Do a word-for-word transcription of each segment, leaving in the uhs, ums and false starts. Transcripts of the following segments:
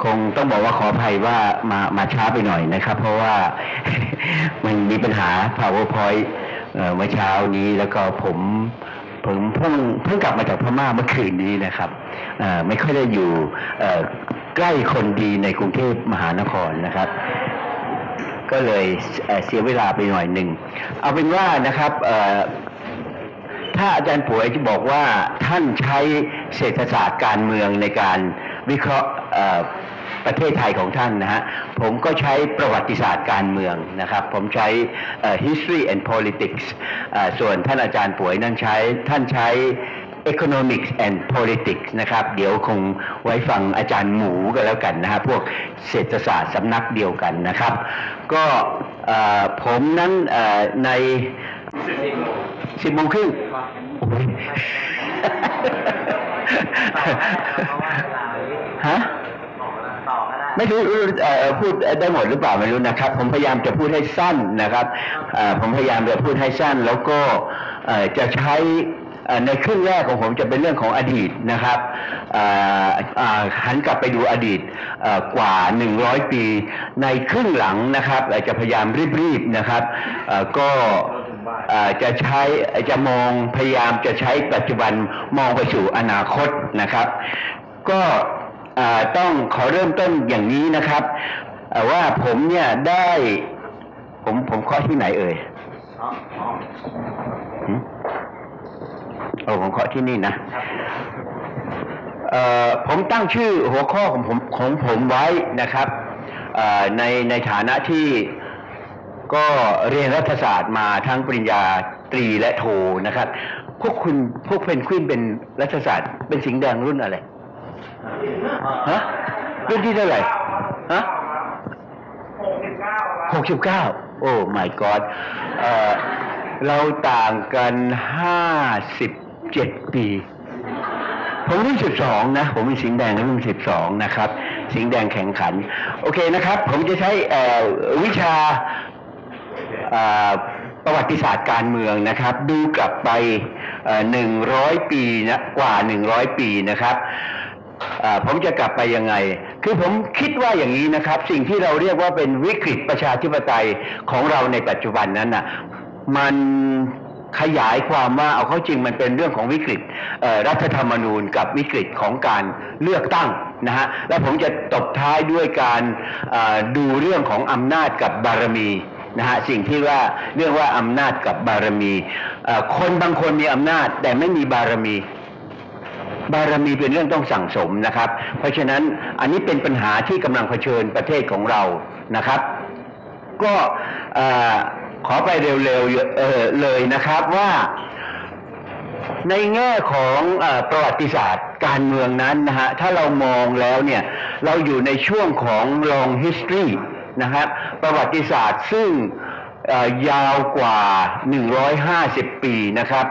คงต้องบอกว่าขออภัยว่ามามาช้าไปหน่อยนะครับเพราะว่า มันมีปัญหา PowerPoint เอ่อเมื่อเช้านี้แล้วก็ผมผมเพิ่งเพิ่งกลับมาจากพม่าเมื่อคืนนี้นะครับเอ่อไม่ค่อยได้อยู่เอ่อใกล้คนดีในกรุงเทพมหานครนะครับก็เลยเอ่อเสียเวลาไปหน่อยหนึ่งเอาเป็นว่านะครับเอ่อถ้าอาจารย์ป่วยจะบอกว่าท่านใช้เศรษฐศาสตร์การเมืองในการวิเคราะห์ประเทศไทยของท่านนะฮะผมก็ใช้ประวัติศาสตร์การเมืองนะครับผมใช้ history and politics ส่วนท่านอาจารย์ป่วยนั้นใช้ท่านใช้ economics and politics นะครับเดี๋ยวคงไว้ฟังอาจารย์หมูกันแล้วกันนะฮะพวกเศรษฐศาสตร์สำนักเดียวกันนะครับก็ผมนั้นในสิบโมงครึ่งฮะไม่รู้พูดได้หมดหรือเปล่าไม่รู้นะครับผมพยายามจะพูดให้สั้นนะครับผมพยายามจะพูดให้สั้นแล้วก็จะใช้ในครึ่งแรกของผมจะเป็นเรื่องของอดีตนะครับหันกลับไปดูอดีตกว่าหนึ่งร้อยปีในครึ่งหลังนะครับจะพยายามรีบๆนะครับก็จะใช้จะมองพยายามจะใช้ปัจจุบันมองไปสู่อนาคตนะครับก็ต้องขอเริ่มต้นอย่างนี้นะครับว่าผมเนี่ยได้ผมผมเคาะที่ไหนเอ่ยโอ้ผมเคาะที่นี่นะผมตั้งชื่อหัวข้อของผมของผมไว้นะครับในในฐานะที่ก็เรียนรัฐศาสตร์มาทั้งปริญญาตรีและโทนะครับพวกคุณพวกเพนกวินเป็นรัฐศาสตร์เป็นสิงห์แดงรุ่นอะไรฮะรุ่นที่เท่าไหร่ฮะหกสิบเก้าหกสิบเก้าโอ้ my god เอ่อเราต่างกันห้าสิบเจ็ดปีผมรุ่นสิบสองนะผมเป็นสิงห์แดงรุ่นสิบสองนะครับสิงห์แดงแข่งขันโอเคนะครับผมจะใช้วิชาประวัติศาสตร์การเมืองนะครับดูกลับไปหนึ่งร้อยปีนะกว่าหนึ่งร้อยปีนะครับผมจะกลับไปยังไงคือผมคิดว่าอย่างนี้นะครับสิ่งที่เราเรียกว่าเป็นวิกฤตประชาธิปไตยของเราในปัจจุบันนั้นน่ะมันขยายความว่าเอาเข้าจริงมันเป็นเรื่องของวิกฤตรัฐธรรมนูญกับวิกฤตของการเลือกตั้งนะฮะและผมจะตบท้ายด้วยการดูเรื่องของอำนาจกับบารมีนะฮะสิ่งที่ว่าเรียกว่าอำนาจกับบารมีคนบางคนมีอำนาจแต่ไม่มีบารมีบารมีเป็นเรื่องต้องสั่งสมนะครับเพราะฉะนั้นอันนี้เป็นปัญหาที่กำลังเผชิญประเทศของเรานะครับก็ขอไปเร็วๆ เอ่อเลยนะครับว่าในแง่ของประวัติศาสตร์การเมืองนั้นนะฮะถ้าเรามองแล้วเนี่ยเราอยู่ในช่วงของ long history นะครับประวัติศาสตร์ซึ่งยาวกว่าหนึ่งร้อยห้าสิบปีนะครับ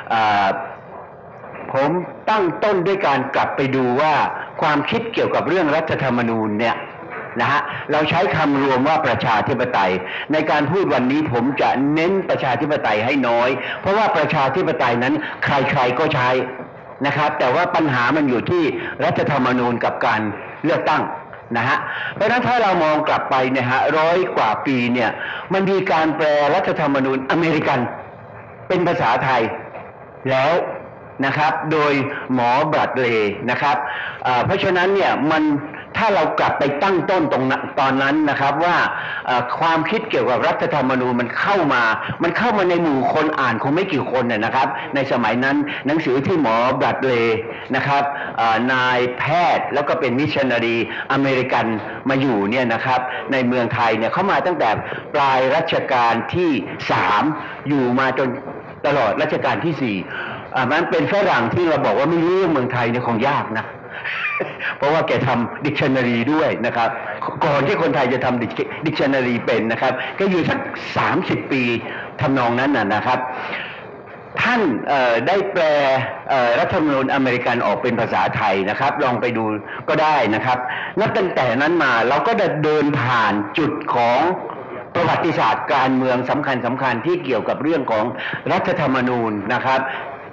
ผมตั้งต้นด้วยการกลับไปดูว่าความคิดเกี่ยวกับเรื่องรัฐธรรมนูญเนี่ยนะฮะเราใช้คำรวมว่าประชาธิปไตยในการพูดวันนี้ผมจะเน้นประชาธิปไตยให้น้อยเพราะว่าประชาธิปไตยนั้นใครๆก็ใช้นะครับแต่ว่าปัญหามันอยู่ที่รัฐธรรมนูญกับการเลือกตั้งนะฮะเพราะฉะนั้นถ้าเรามองกลับไปเนี่ยฮะร้อยกว่าปีเนี่ยมันมีการแปลรัฐธรรมนูญอเมริกันเป็นภาษาไทยแล้วนะครับโดยหมอบรัดเลย์นะครับเพราะฉะนั้นเนี่ยมันถ้าเรากลับไปตั้งต้นตรงตอนนั้นนะครับว่าความคิดเกี่ยวกับรัฐธรรมนูญมันเข้ามามันเข้ามาในหมู่คนอ่านคงไม่กี่คนนะครับในสมัยนั้นหนังสือที่หมอบรัดเลย์นะครับนายแพทย์แล้วก็เป็นมิชชันนารีอเมริกันมาอยู่เนี่ยนะครับในเมืองไทยเนี่ยเขามาตั้งแต่ปลายรัชกาลที่สามอยู่มาจนตลอดรัชกาลที่สี่อ่ามันเป็นฝรั่งที่เราบอกว่าไม่รู้เรื่องเมืองไทยเนี่ยคงยากนะ เพราะว่าแกทำดิกชันนารีด้วยนะครับก่อนที่คนไทยจะทำดิกชันนารีเป็นนะครับก็อยู่สักสามสิบปีทำนองนั้นน่ะนะครับท่านได้แปลรัฐธรรมนูญอเมริกันออกเป็นภาษาไทยนะครับลองไปดูก็ได้นะครับนับตั้งแต่นั้นมาเราก็ได้เดินผ่านจุดของประวัติศาสตร์การเมืองสำคัญสำคัญที่เกี่ยวกับเรื่องของรัฐธรรมนูญนะครับ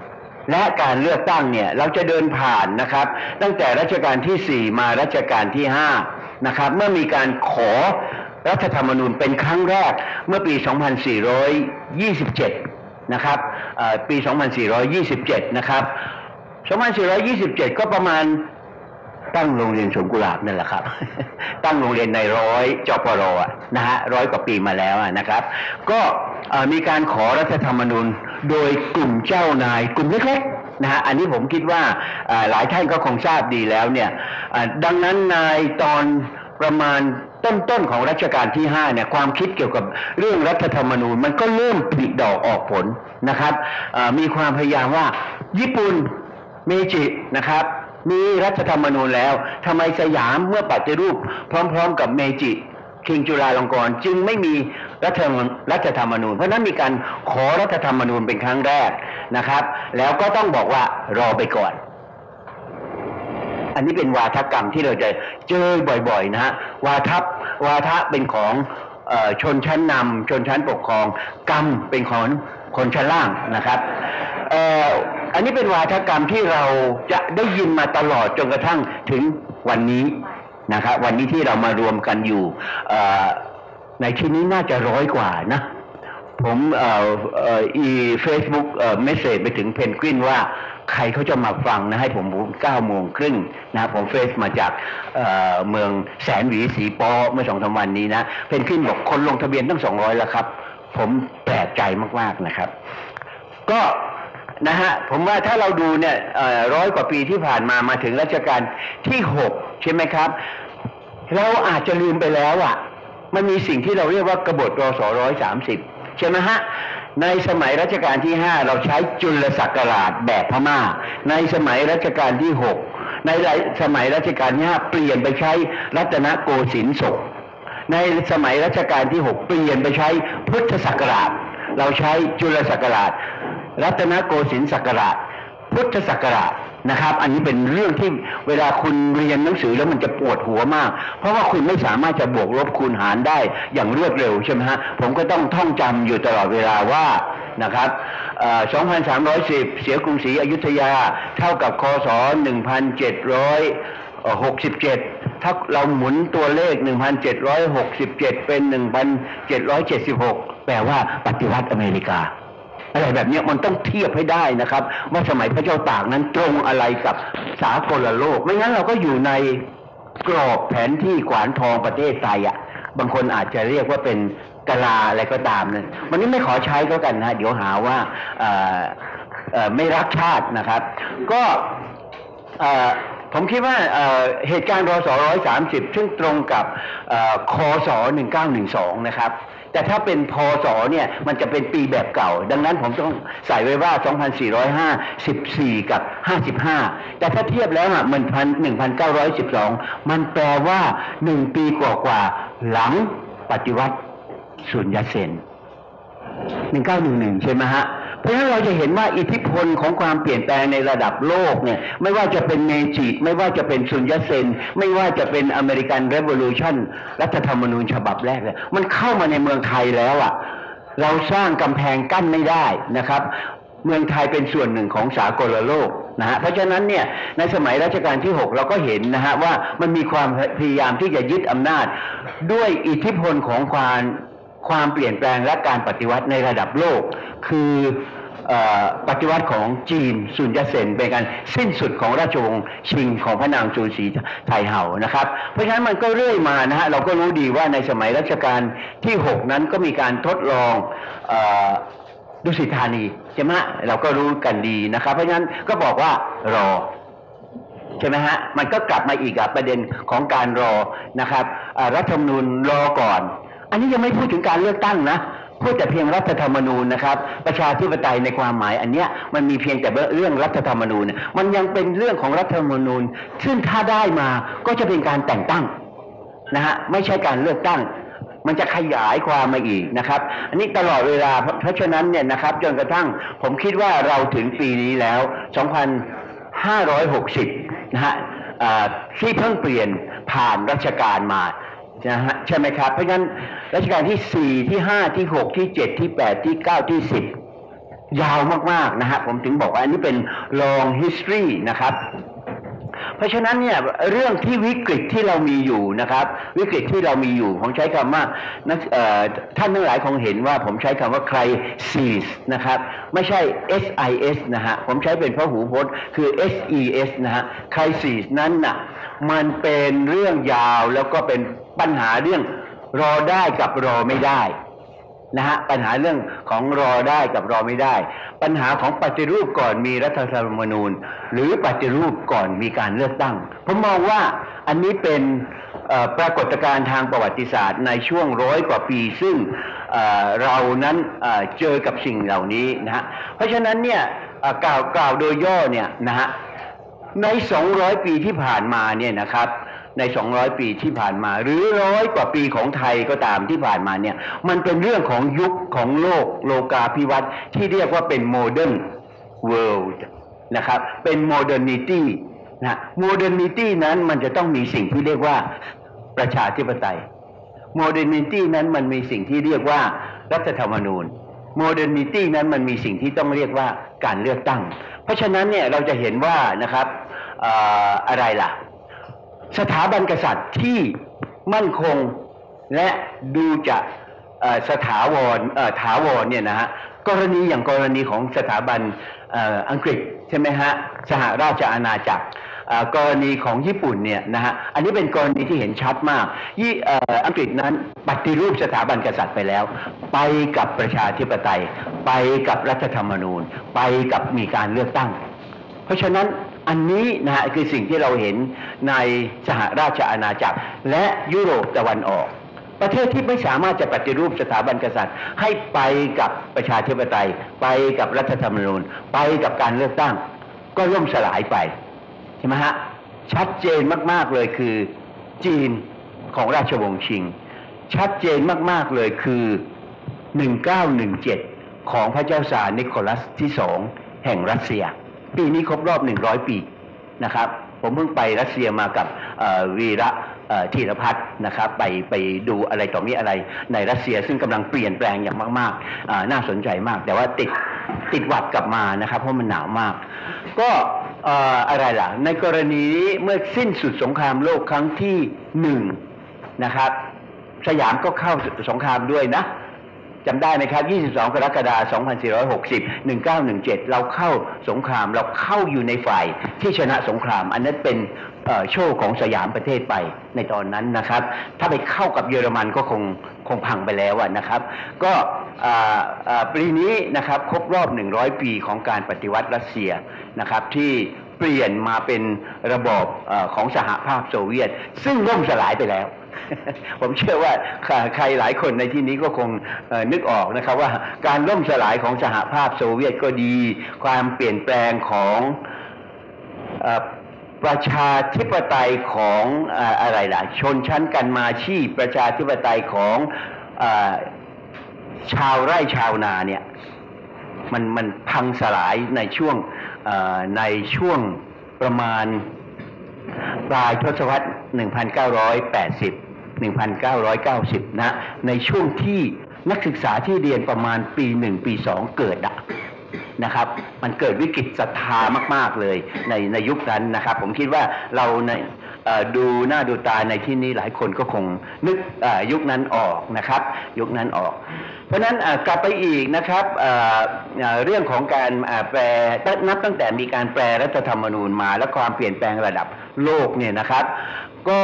และการเลือกตั้งเนี่ยเราจะเดินผ่านนะครับตั้งแต่รัชกาลที่สี่มารัชกาลที่ห้านะครับเมื่อมีการขอรัฐธรรมนูญเป็นครั้งแรกเมื่อปี สองพันสี่ร้อยยี่สิบเจ็ด นะครับปี สองพันสี่ร้อยยี่สิบเจ็ด นะครับ สองพันสี่ร้อยยี่สิบเจ็ด ก็ประมาณตั้งโรงเรียนสวนกุหลาบนั่นแหละครับ ตั้งโรงเรียนในร้อยจปรนะฮะร้อยกว่าปีมาแล้วนะครับก็มีการขอรัฐธรรมนูญโดยกลุ่มเจ้านายกลุ่มเล็กๆนะฮะอันนี้ผมคิดว่าหลายท่านก็คงทราบดีแล้วเนี่ยดังนั้นในตอนประมาณต้นๆของรัชกาลที่ห้าเนี่ยความคิดเกี่ยวกับเรื่องรัฐธรรมนูญมันก็เริ่มผลิดอกออกผลนะครับมีความพยายามว่าญี่ปุ่นเมจินะครับมีรัฐธรรมนูญแล้วทำไมสยามเมื่อปฏิรูปพร้อมๆกับเมจิคิงจุฬาลงกรณ์จึงไม่มีรัฐรัฐธรรมนูญเพราะนั้นมีการขอรัฐธรรมนูญเป็นครั้งแรกนะครับแล้วก็ต้องบอกว่ารอไปก่อนอันนี้เป็นวาทกรรมที่เราจะเจอบ่อยๆนะฮะวาทะวาทะเป็นของเอ่อชนชั้นนำชนชั้นปกครองกรรมเป็นของคนชั้นล่างนะครับเอ่ออันนี้เป็นวาทกรรมที่เราจะได้ยินมาตลอดจนกระทั่งถึงวันนี้นะครับวันนี้ที่เรามารวมกันอยู่ในที่นี้น่าจะร้อยกว่านะผมเอ่อเอ่ออีเฟซบุ๊กเอ่อเมสเซจไปถึงเพนกวินว่าใครเขาจะมาฟังนะให้ผมเก้าโมงครึ่งนะผมเฟซมาจาก เอ่อ เมืองแสนหวีสีปอเมื่อสองสามวันนี้นะเพนกวินบอกคนลงทะเบียนตั้งสองร้อยแล้วครับผมแปลกใจมากๆนะครับก็นะฮะผมว่าถ้าเราดูเนี่ยร้อยกว่าปีที่ผ่านมามาถึงรัชกาลที่หกใช่ไหมครับเราอาจจะลืมไปแล้วอ่ะมันมีสิ่งที่เราเรียกว่ากบฏรศร้อยสามสิบใช่ไหมฮะในสมัยรัชกาลที่ห้าเราใช้จุลศักราชแบบพม่าในสมัยรัชกาลที่หกในสมัยรัชกาลที่ห้าเปลี่ยนไปใช้รัตนโกสินทร์ศกในสมัยรัชกาลที่หกเปลี่ยนไปใช้พุทธศักราชเราใช้จุลศักราชรัตนโกสินทร์ศักราชพุทธศักราชนะครับอันนี้เป็นเรื่องที่เวลาคุณเรียนหนังสือแล้วมันจะปวดหัวมากเพราะว่าคุณไม่สามารถจะบวกลบคูณหารได้อย่างรวดเร็วใช่ไหมฮะผมก็ต้องท่องจำอยู่ตลอดเวลาว่านะครับสองพันสามร้อยสิบเสียกรุงศรีอยุธยาเท่ากับคศหนึ่งพันเจ็ดร้อยหกสิบเจ็ดถ้าเราหมุนตัวเลขหนึ่งพันเจ็ดร้อยหกสิบเจ็ดเป็นหนึ่งพันเจ็ดร้อยเจ็ดสิบหกแปลว่าปฏิวัติอเมริกาอะไรแบบนี้มันต้องเทียบให้ได้นะครับว่าสมัยพระเจ้าตากนั้นตรงอะไรกับสากลโลกไม่งั้นเราก็อยู่ในกรอบแผนที่ขวานทองประเทศไทยอ่ะบางคนอาจจะเรียกว่าเป็นกะลาอะไรก็ตามนั้นวันนี้ไม่ขอใช้ก็กันนะเดี๋ยวหาว่าไม่รักชาตินะครับก็ผมคิดว่าเหตุการณ์รศร้อยสามสิบซึ่งตรงกับคศหนึ่งเก้าหนึ่งสองนะครับแต่ถ้าเป็นพศเนี่ยมันจะเป็นปีแบบเก่าดังนั้นผมต้องใส่ไว้ว่าสองพันสี่ร้อยห้าสิบสี่กับห้าสิบห้าแต่ถ้าเทียบแล้วอ่ะมันพันหนึ่งพันเก้าร้อยสิบสองมันแปลว่าหนึ่งปีกว่าๆหลังปฏิวัติสุญญเซนหนึ่งเก้าหนึ่งหนึ่งใช่ไหมฮะเพราะฉะนั้นเราจะเห็นว่าอิทธิพลของความเปลี่ยนแปลงในระดับโลกเนี่ยไม่ว่าจะเป็นเมจิไม่ว่าจะเป็นสุญญเซนไม่ว่าจะเป็นอเมริกันเรโวลูชันรัฐธรรมนูญฉบับแรกเลยมันเข้ามาในเมืองไทยแล้วอ่ะเราสร้างกำแพงกั้นไม่ได้นะครับเมืองไทยเป็นส่วนหนึ่งของสากลโลกนะฮะเพราะฉะนั้นเนี่ยในสมัยรัชกาลที่หกเราก็เห็นนะฮะว่ามันมีความพยายามที่จะยึดอำนาจด้วยอิทธิพลของความความเปลี่ยนแปลงและการปฏิวัติในระดับโลกคือปฏิวัติของจีนสุญญเซนเป็นการสิ้นสุดของราชวงศ์ชิงของพระนางจูนศรีไทเฮานะครับเพราะฉะนั้นมันก็เรื่อยมานะฮะเราก็รู้ดีว่าในสมัยรัชกาลที่หกนั้นก็มีการทดลองดุสิตธานีใช่ไหมเราก็รู้กันดีนะครับเพราะฉะนั้นก็บอกว่ารอใช่ไหมฮะมันก็กลับมาอีกอ่ะประเด็นของการรอนะครับรัฐธรรมนูญรอก่อนอันนี้ยังไม่พูดถึงการเลือกตั้งนะพูดแต่เพียงรัฐธรรมนูญนะครับประชาธิปไตยในความหมายอันเนี้ยมันมีเพียงแต่เรื่องรัฐธรรมนูญมันยังเป็นเรื่องของรัฐธรรมนูญซึ่งถ้าได้มาก็จะเป็นการแต่งตั้งนะฮะไม่ใช่การเลือกตั้งมันจะขยายความมาอีกนะครับอันนี้ตลอดเวลาเพราะฉะนั้นเนี่ยนะครับจนกระทั่งผมคิดว่าเราถึงปีนี้แล้วสองพันห้าร้อยหกสิบนะฮะที่เพิ่งเปลี่ยนผ่านรัชกาลมานะฮะใช่ไหมครับเพราะฉะนั้นรัชกาลที่สี่ที่ห้าที่หกที่เจ็ดที่แปดที่เก้าที่สิบยาวมากๆนะฮะผมถึงบอกว่าอันนี้เป็น long history นะครับเพราะฉะนั้นเนี่ยเรื่องที่วิกฤตที่เรามีอยู่นะครับวิกฤตที่เรามีอยู่ผมใช้คำว่าท่านทั้งหลายคงเห็นว่าผมใช้คำว่า crisis นะครับไม่ใช่ เอส ไอ เอส นะฮะผมใช้เป็นพหูพจน์คือ เอส อี เอส นะฮะ crisis นั้นน่ะมันเป็นเรื่องยาวแล้วก็เป็นปัญหาเรื่องรอได้กับรอไม่ได้นะฮะปัญหาเรื่องของรอได้กับรอไม่ได้ปัญหาของปฏิรูปก่อนมีรัฐธรรมนูญหรือปฏิรูปก่อนมีการเลือกตั้งผมมองว่าอันนี้เป็นปรากฏการณ์ทางประวัติศาสตร์ในช่วงร้อยกว่าปีซึ่งเรานั้นเจอกับสิ่งเหล่านี้นะฮะเพราะฉะนั้นเนี่ยกล่าวกล่าวโดยย่อเนี่ยนะฮะในสองร้อยปีที่ผ่านมาเนี่ยนะครับในสองร้อยปีที่ผ่านมาหรือร้อยกว่าปีของไทยก็ตามที่ผ่านมาเนี่ยมันเป็นเรื่องของยุคของโลกโลกาภิวัตน์ที่เรียกว่าเป็น modern world นะครับเป็น modernity นะ modernity นั้นมันจะต้องมีสิ่งที่เรียกว่าประชาธิปไตย modernity นั้นมันมีสิ่งที่เรียกว่ารัฐธรรมนูญ modernity นั้นมันมีสิ่งที่ต้องเรียกว่าการเลือกตั้งเพราะฉะนั้นเนี่ยเราจะเห็นว่านะครับอะไรล่ะสถาบันกษัตริย์ที่มั่นคงและดูจะสถาวรถาวรเนี่ยนะฮะกรณีอย่างกรณีของสถาบันอังกฤษใช่ไหมฮะสหราชอาณาจักรกรณีของญี่ปุ่นเนี่ยนะฮะอันนี้เป็นกรณีที่เห็นชัดมากยี่อังกฤษนั้นปฏิรูปสถาบันกษัตริย์ไปแล้วไปกับประชาธิปไตยไปกับรัฐธรรมนูญไปกับมีการเลือกตั้งเพราะฉะนั้นอันนี้นะฮะคือสิ่งที่เราเห็นในสหราชอาณาจักรและยุโรปตะวันออกประเทศที่ไม่สามารถจะปฏิรูปสถาบันกษัตริย์ให้ไปกับประชาธิปไตยไปกับรัฐธรรมนูญไปกับการเลือกตั้งก็ล่มสลายไปใช่ไหมฮะชัดเจนมากๆเลยคือจีนของราชวงศ์ชิงชัดเจนมากๆเลยคือหนึ่งเก้าหนึ่งเจ็ดของพระเจ้าซาร์นิโคลัสที่สองแห่งรัสเซียปีนี้ครบรอบหนึ่งร้อยปีนะครับผมเพิ่งไปรัสเซียมากับวีระธีรพัฒน์นะครับไปไปดูอะไรต่อมีอะไรในรัสเซียซึ่งกำลังเปลี่ยนแปลงอย่างมากๆน่าสนใจมากแต่ว่าติดติดหวัดกลับมานะครับเพราะมันหนาวมากก็อะไรล่ะในกรณีนี้เมื่อสิ้นสุดสงครามโลกครั้งที่หนึ่งนะครับสยามก็เข้าสงครามด้วยนะจำได้ไหมครับยี่สิบสองกรกฎาคมสองพันสี่ร้อยหกสิบ หนึ่งเก้าหนึ่งเจ็ดเราเข้าสงครามเราเข้าอยู่ในฝ่ายที่ชนะสงครามอันนั้นเป็นโชว์ของสยามประเทศไปในตอนนั้นนะครับถ้าไปเข้ากับเยอรมันก็คงคงพังไปแล้วนะครับก็ปีนี้นะครับครบรอบหนึ่งร้อยปีของการปฏิวัติรัสเซียนะครับที่เปลี่ยนมาเป็นระบอบของสหภาพโซเวียตซึ่งล่มสลายไปแล้วผมเชื่อว่าใครหลายคนในที่นี้ก็คงนึกออกนะครับว่าการล่มสลายของสหภาพโซเวียตก็ดีความเปลี่ยนแปลงของประชาธิปไตยของอะไรล่ะชนชั้นกันมาชีพประชาธิปไตยของชาวไร่ชาวนาเนี่ยมันมันพังสลายในช่วงในช่วงประมาณปลายทศวรรษหนึ่งพันเก้าร้อยแปดสิบ หนึ่งพันเก้าร้อยเก้าสิบนะในช่วงที่นักศึกษาที่เรียนประมาณปีหนึ่งปีสองเกิดนะครับมันเกิดวิกฤตศรัทธามากๆเลยในในยุคนั้นนะครับผมคิดว่าเราในดูหน้าดูตาในที่นี้หลายคนก็คงนึกยุคนั้นออกนะครับยุคนั้นออกเพราะนั้นกลับไปอีกนะครับเรื่องของการแปรนับตั้งแต่มีการแปรรัฐธรรมนูญมาและความเปลี่ยนแปลงระดับโลกเนี่ยนะครับก็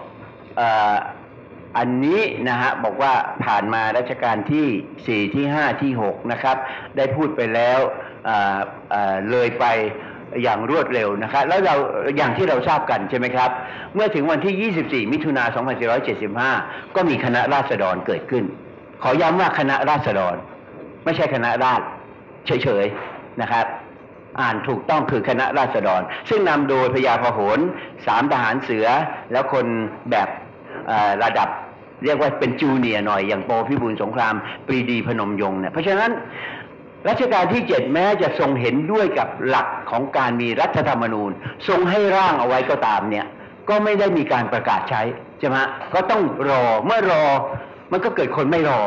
อันนี้นะฮะบอกว่าผ่านมารัชกาลที่สี่ที่ห้าที่หกนะครับได้พูดไปแล้วเลยไปอย่างรวดเร็วนะครับแล้วเราอย่างที่เราทราบกันใช่ไหมครับเมื่อถึงวันที่ยี่สิบสี่มิถุนายนสองพันสี่ร้อยเจ็ดสิบห้าก็มีคณะราษฎรเกิดขึ้นขอย้ำว่าคณะราษฎรไม่ใช่คณะราษฎรเฉยๆนะครับอ่านถูกต้องคือคณะราษฎรซึ่งนำโดยพญาพหลสามทหารเสือแล้วคนแบบระดับเรียกว่าเป็นจูเนียร์หน่อยอย่างโปพิบูลสงครามปรีดีพนมยงค์เนี่ยเพราะฉะนั้นรัชกาลที่เจ็ดแม้จะทรงเห็นด้วยกับหลักของการมีรัฐธรรมนูญทรงให้ร่างเอาไว้ก็ตามเนี่ยก็ไม่ได้มีการประกาศใช้ใช่ไหมก็ต้องรอเมื่อรอมันก็เกิดคนไม่รอ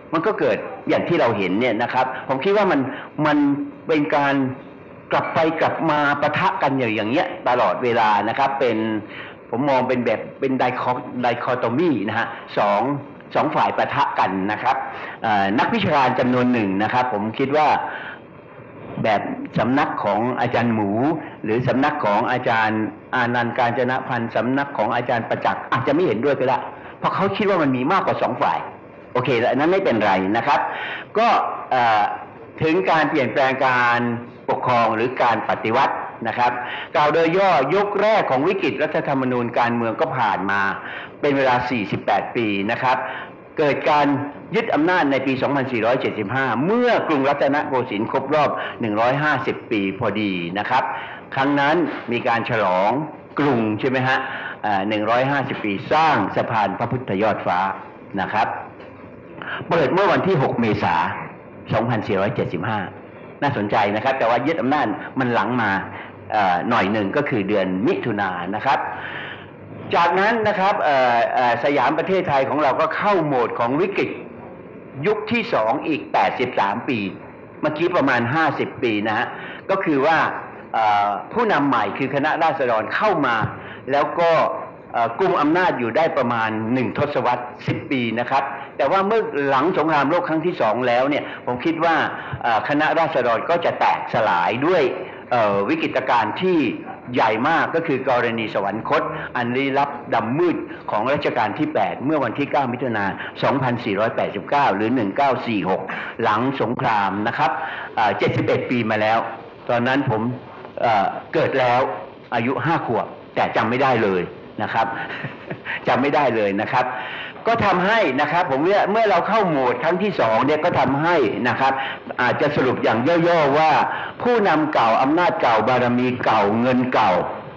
มันก็เกิดอย่างที่เราเห็นเนี่ยนะครับผมคิดว่ามันมันเป็นการกลับไปกลับมาปะทะกันอย่างอย่างเงี้ยตลอดเวลานะครับเป็นผมมองเป็นแบบเป็นไดคอไดคอโตมีนะฮะสองสองฝ่ายปะทะกันนะครับนักวิชาการจำนวนหนึ่งนะครับผมคิดว่าแบบสำนักของอาจารย์หมูหรือสำนักของอาจารย์อานันต์กาญจนพันธ์สำนักของอาจารย์ประจักษ์อาจจะไม่เห็นด้วยก็ได้เพราะเขาคิดว่ามันมีมากกว่าสองฝ่ายโอเคแล้วนั้นไม่เป็นไรนะครับก็ถึงการเปลี่ยนแปลงการปกครองหรือการปฏิวัตินะครับกล่าวโดยย่อยกแรกของวิกฤตรัฐธรรมนูญการเมืองก็ผ่านมาเป็นเวลาสี่สิบแปดปีนะครับเกิดการยึดอำนาจในปี สองพันสี่ร้อยเจ็ดสิบห้า เมื่อกรุงรัตนโกสินทร์ครบรอบ หนึ่งร้อยห้าสิบ ปีพอดีนะครับครั้งนั้นมีการฉลองกรุงใช่ไหมฮะหนึ่งร้อยห้าสิบ ปีสร้างสะพานพระพุทธยอดฟ้านะครับเปิดเมื่อวันที่ หก เมษายน สองพันสี่ร้อยเจ็ดสิบห้า น่าสนใจนะครับแต่ว่ายึดอำนาจมันหลังมาหน่อยหนึ่งก็คือเดือนมิถุนายนนะครับจากนั้นนะครับสยามประเทศไทยของเราก็เข้าโหมดของวิกฤตยุคที่สองอีกแปดสิบสามปีเมื่อกี้ประมาณห้าสิบปีนะฮะก็คือว่าผู้นำใหม่คือคณะราษฎรเข้ามาแล้วก็กุมอำนาจอยู่ได้ประมาณหนึ่งทศวรรษสิบปีนะครับแต่ว่าเมื่อหลังสงครามโลกครั้งที่สองแล้วเนี่ยผมคิดว่าคณะราษฎรก็จะแตกสลายด้วยวิกฤตการณ์ที่ใหญ่มากก็คือกรณีสวรรคตอันลี้ลับดำมืดของรัชกาลที่แปดเมื่อวันที่เก้ามิถุนายน สองพันสี่ร้อยแปดสิบเก้า หรือหนึ่งพันเก้าร้อยสี่สิบหกหลังสงครามนะครับเจ็ดสิบเอ็ดปีมาแล้วตอนนั้นผมเอ่อเกิดแล้วอายุห้าขวบแต่จำไม่ได้เลยนะครับจำไม่ได้เลยนะครับก็ทำให้นะครับผมว่าเมื่อเราเข้าโหมดครั้งที่สองเนี่ยก็ทำให้นะครับอาจจะสรุปอย่างย่อๆว่าผู้นำเก่าอำนาจเก่าบารมีเก่าเงินเก่า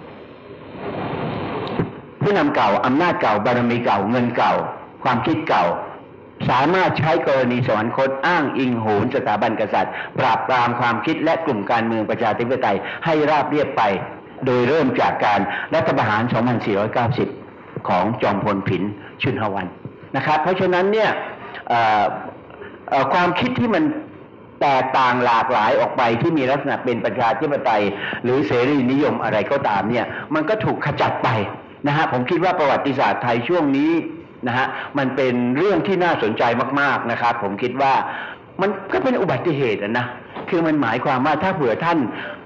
ผู้นำเก่าอำนาจเก่าบารมีเก่าเงินเก่าความคิดเก่าสามารถใช้กรณีสวรรคตอ้างอิงโหนสถาบันกษัตริย์ปราบปรามความคิดและกลุ่มการเมืองประชาธิปไตยให้ราบเรียบไปโดยเริ่มจากการรัฐประหาร สองพันสี่ร้อยเก้าสิบ ของจอมพลผินชุนหวันนะครับเพราะฉะนั้นเนี่ยความคิดที่มันแตกต่างหลากหลายออกไปที่มีลักษณะเป็นประชาธิปไตยหรือเสรีนิยมอะไรก็ตามเนี่ยมันก็ถูกขจัดไปนะฮะผมคิดว่าประวัติศาสตร์ไทยช่วงนี้นะฮะมันเป็นเรื่องที่น่าสนใจมากๆนะครับผมคิดว่ามันก็เป็นอุบัติเหตุนะคือมันหมายความว่าถ้าเผื่อท่าน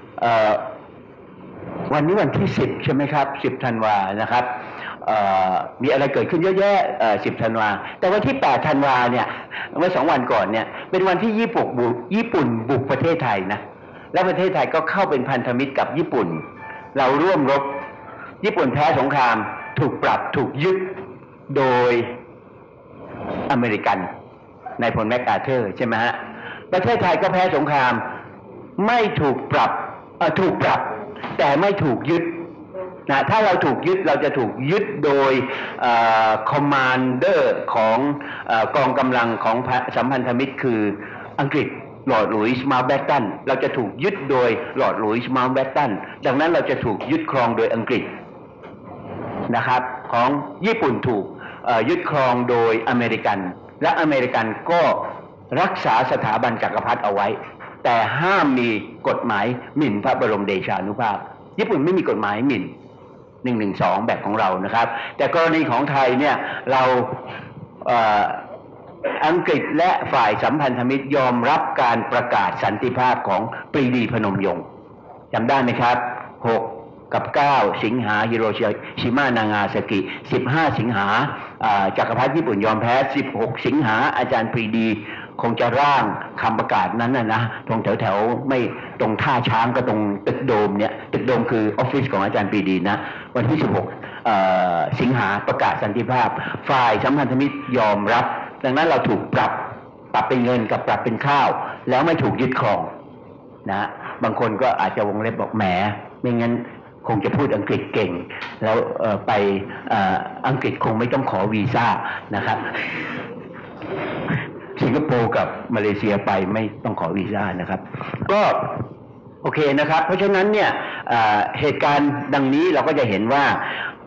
วันนี้วันที่สิบใช่ไหมครับสิบธันวานะครับมีอะไรเกิดขึ้นเยอะแยะสิบธันวาแต่วันที่แปดธันวาเนี่ยเมื่อสองวันก่อนเนี่ยเป็นวันที่ญี่ปุ่นบุกญี่ปุ่นบุกประเทศไทยนะและประเทศไทยก็เข้าเป็นพันธมิตรกับญี่ปุ่นเราร่วมรบญี่ปุ่นแพ้สงครามถูกปรับถูกยึดโดยอเมริกันนายพลแมคอาเธอร์ใช่ไหมฮะประเทศไทยก็แพ้สงครามไม่ถูกปรับถูกปรับแต่ไม่ถูกยึดนะถ้าเราถูกยึดเราจะถูกยึดโดยคอมมานเดอร์ของกองกำลังของสัมพันธมิตรคืออังกฤษลอร์ดหลุยส์มาอุนต์แบตตันเราจะถูกยึดโดยลอร์ดหลุยส์มาอุนต์แบตตันดังนั้นเราจะถูกยึดครองโดยอังกฤษนะครับของญี่ปุ่นถูกยึดครองโดยอเมริกันและอเมริกันก็รักษาสถาบันจักรพรรดิเอาไว้แต่ห้ามมีกฎหมายหมิ่นพระบรมเดชานุภาพญี่ปุ่นไม่มีกฎหมายหมิ่นหนึ่งหนึ่งสองแบบของเรานะครับแต่กรณีของไทยเนี่ยเราอังกฤษและฝ่ายสัมพันธมิตรยอมรับการประกาศสันติภาพของปรีดีพนมยงค์จำได้ไหมครับหกกับเก้าสิงหาฮิโรชิมานางาซากิสิบห้าสิงหาจักรพรรดิญี่ปุ่นยอมแพ้สิบหกสิงหาอาจารย์ปรีดีคงจะร่างคำประกาศนั้นนะนะตรงแถวแถวไม่ตรงท่าช้างก็ตรงตึกโดมเนี่ยตึกโดมคือออฟฟิศของอาจารย์ปรีดีนะวันที่สิบหกสิงหาประกาศสันติภาพฝ่ายสัมพันธมิตรยอมรับดังนั้นเราถูกปรับปรับเป็นเงินกับปรับเป็นข้าวแล้วไม่ถูกยึดครองนะบางคนก็อาจจะวงเล็บบอกแหมไม่งั้นคงจะพูดอังกฤษเก่งแล้วไปอังกฤษคงไม่ต้องขอวีซ่านะครับสิงคโปร์กับมาเลเซียไปไม่ต้องขอวีซ่านะครับก็โอเคนะครับเพราะฉะนั้นเนี่ยเหตุการณ์ดังนี้เราก็จะเห็นว่า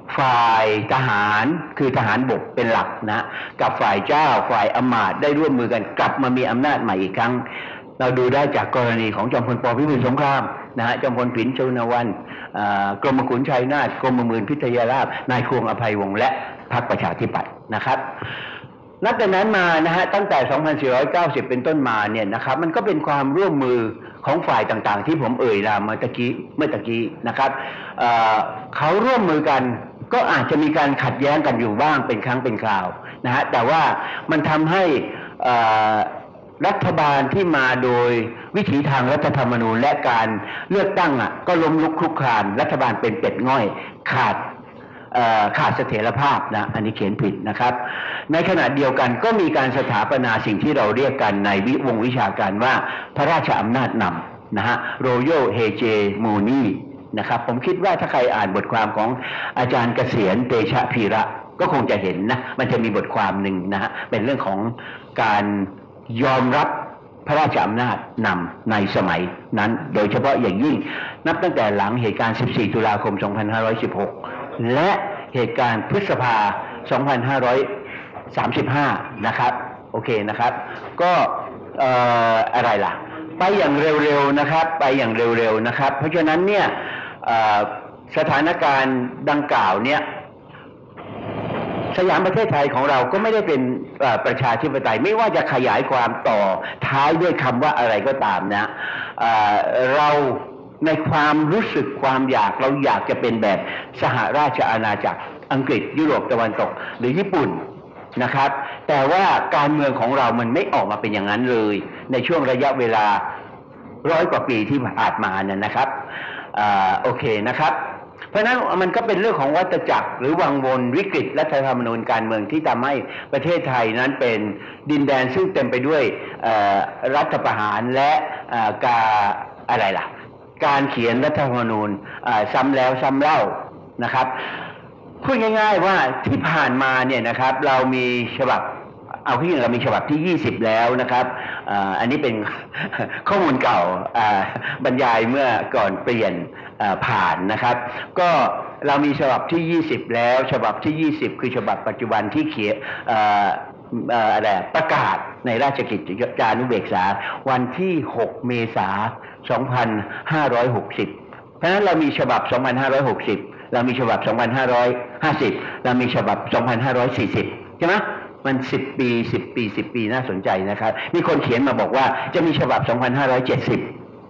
ฝ่ายทหารคือทหารบกเป็นหลักนะกับฝ่ายเจ้าฝ่ายอำมาตย์ได้ร่วมมือกันกลับมามีอำนาจใหม่อีกครั้งเราดูได้จากกรณีของจอมพลปพิบูลสงครามนะฮะจอมพลผินชนวันกรมขุนชัยนาทกรมหมื่นพิทยาราภนายควงอภัยวงศ์และพรรคประชาธิปัตย์นะครับนับแต่นั้นมานะฮะตั้งแต่ สองพันสี่ร้อยเก้าสิบ เป็นต้นมาเนี่ยนะครับมันก็เป็นความร่วมมือของฝ่ายต่างๆที่ผมเอ่ยนามเมื่อตะกี้เมื่อตะกี้นะครับเอ่อเขาร่วมมือกันก็อาจจะมีการขัดแย้งกันอยู่บ้างเป็นครั้งเป็นคราวนะฮะแต่ว่ามันทำให้รัฐบาลที่มาโดยวิถีทางรัฐธรรมนูญและการเลือกตั้งอ่ะก็ล้มลุกคลุกคลานรัฐบาลเป็นเป็ดง่อยขาดขาดเสถียรภาพนะอันนี้เขียนผิดนะครับในขณะเดียวกันก็มีการสถาปนาสิ่งที่เราเรียกกันในวิวงวิชาการว่าพระราชอำนาจนำนะฮะ Royal Hegemony นะครับผมคิดว่าถ้าใครอ่านบทความของอาจารย์เกษียณเตชะพีระก็คงจะเห็นนะมันจะมีบทความหนึ่งนะฮะเป็นเรื่องของการยอมรับพระราชอำนาจนำในสมัยนั้นโดยเฉพาะอย่างยิ่งนับตั้งแต่หลังเหตุการณ์สิบสี่ตุลาคมสองพันห้าร้อยสิบหกและเหตุการณ์พฤษภาสองพันห้าร้อยสามสิบห้านะครับโอเคนะครับก็เอ่ออะไรล่ะไปอย่างเร็วๆนะครับไปอย่างเร็วๆนะครับเพราะฉะนั้นเนี่ยสถานการณ์ดังกล่าวเนี่ยสยามประเทศไทยของเราก็ไม่ได้เป็นประชาธิปไตยไม่ว่าจะขยายความต่อท้ายด้วยคำว่าอะไรก็ตามนะเราในความรู้สึกความอยากเราอยากจะเป็นแบบสหราชอาณาจักรอังกฤษยุโรปตะวันตกหรือญี่ปุ่นนะครับแต่ว่าการเมืองของเรามันไม่ออกมาเป็นอย่างนั้นเลยในช่วงระยะเวลาร้อยกว่าปีที่ผ่านมาเนี่ยนะครับโอเคนะครับเพราะฉะนั้นมันก็เป็นเรื่องของวัฏจักรหรือวังวนวิกฤตรัฐธรรมนูญการเมืองที่ทำให้ประเทศไทยนั้นเป็นดินแดนซึ่งเต็มไปด้วยรัฐประหารและการอะไรล่ะการเขียนรัฐธรรมนูญซ้ำแล้วซ้ำเล่านะครับพูดง่ายๆว่าที่ผ่านมาเนี่ยนะครับเรามีฉบับเอาที่เรามีฉบับที่ยี่สิบแล้วนะครับอันนี้เป็นข้อมูลเก่าบรรยายเมื่อก่อนเปลี่ยนผ่านนะครับก็เรามีฉบับที่ยี่สิบแล้วฉบับที่ยี่สิบคือฉบับปัจจุบันที่เขียนอะไรประกาศในราชกิจจานุเบกษาวันที่หกเมษายนสองพันห้าร้อยหกสิบเพราะฉะนั้นเรามีฉบับสองพันห้าร้อยหกสิบเรามีฉบับสองพันห้าร้อยห้าสิบเรามีฉบับสองพันห้าร้อยสี่สิบใช่ไหมมันสิบปีสิบปีสิบปีน่าสนใจนะครับมีคนเขียนมาบอกว่าจะมีฉบับสองพันห้าร้อยเจ็ดสิบ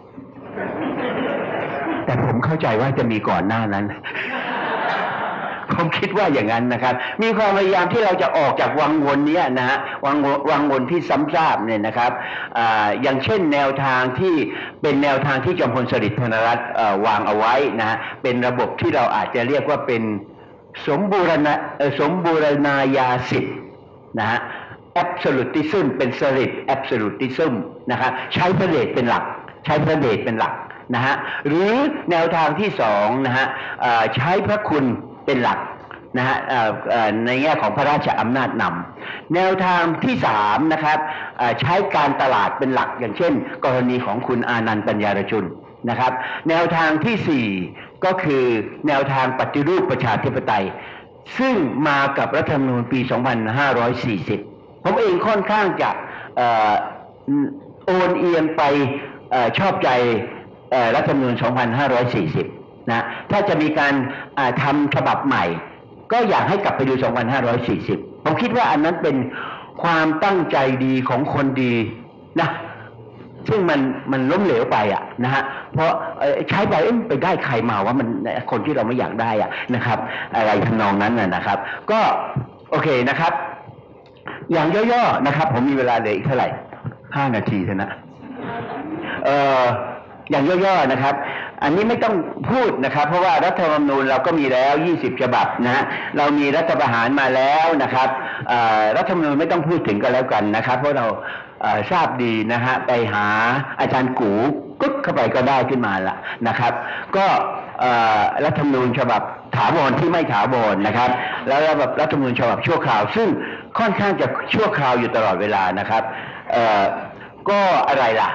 แต่ผมเข้าใจว่าจะมีก่อนหน้านั้นผมคิดว่าอย่างนั้นนะครับมีความพยายามที่เราจะออกจากวังวนนี้นะฮะวังวังวนที่ซ้ำซากเนี่ยนะครับอ่าอย่างเช่นแนวทางที่เป็นแนวทางที่จอมพลสฤษดิ์ธนรัตน์วางเอาไว้นะฮะเป็นระบบที่เราอาจจะเรียกว่าเป็นสมบูรณาสมบูรณาญาสิทธิ์นะฮะ absolutism เป็นสฤษดิ์ absolutism นะครับใช้พระเดชเป็นหลักใช้พระเดชเป็นหลักนะฮะหรือแนวทางที่สองนะฮะใช้พระคุณเป็นหลักนะฮะในแง่ของพระราชอำนาจนำแนวทางที่สามนะครับใช้การตลาดเป็นหลักอย่างเช่นกรณีของคุณอานันต์ปัญญารชุนนะครับแนวทางที่สี่ก็คือแนวทางปฏิรูปประชาธิปไตยซึ่งมากับรัฐธรรมนูญปีสองพันห้าร้อยสี่สิบผมเองค่อนข้างจะโอนเอียงไปชอบใจรัฐธรรมนูญสองพันห้าร้อยสี่สิบนะถ้าจะมีการทำฉบับใหม่ก็อยากให้กลับไปดูสองพันห้าร้อยสี่สิบผมคิดว่าอันนั้นเป็นความตั้งใจดีของคนดีนะซึ่งมันมันล้มเหลวไปอ่ะนะฮะเพราะใช้ไปเอ๊ะไปได้ใครมาว่ามันคนที่เราไม่อยากได้อ่ะนะครับอะไรทำนองนั้นน่ะนะครับก็โอเคนะครับอย่างย่อๆนะครับผมมีเวลาเหลืออีกเท่าไหร่ห้านาทีเท่านั้นเอ่ออย่างย่อๆนะครับอันนี้ไม่ต้องพูดนะครับเพราะว่ารัฐธรรมนูญเราก็มีแล้วยี่สิบฉบับนะฮะเรามีรัฐประหารมาแล้วนะครับรัฐธรรมนูญไม่ต้องพูดถึงกันแล้วกันนะครับเพราะเราทราบดีนะฮะไปหาอาจารย์กูกึ๊กเข้าไปก็ได้ขึ้นมาละนะครับก็รัฐธรรมนูญฉบับถาวรที่ไม่ถาวรนะครับแล้วระบบรัฐธรรมนูญฉบับชั่วคราวซึ่งค่อนข้างจะชั่วคราวอยู่ตลอดเวลานะครับก็อะไรล่ะ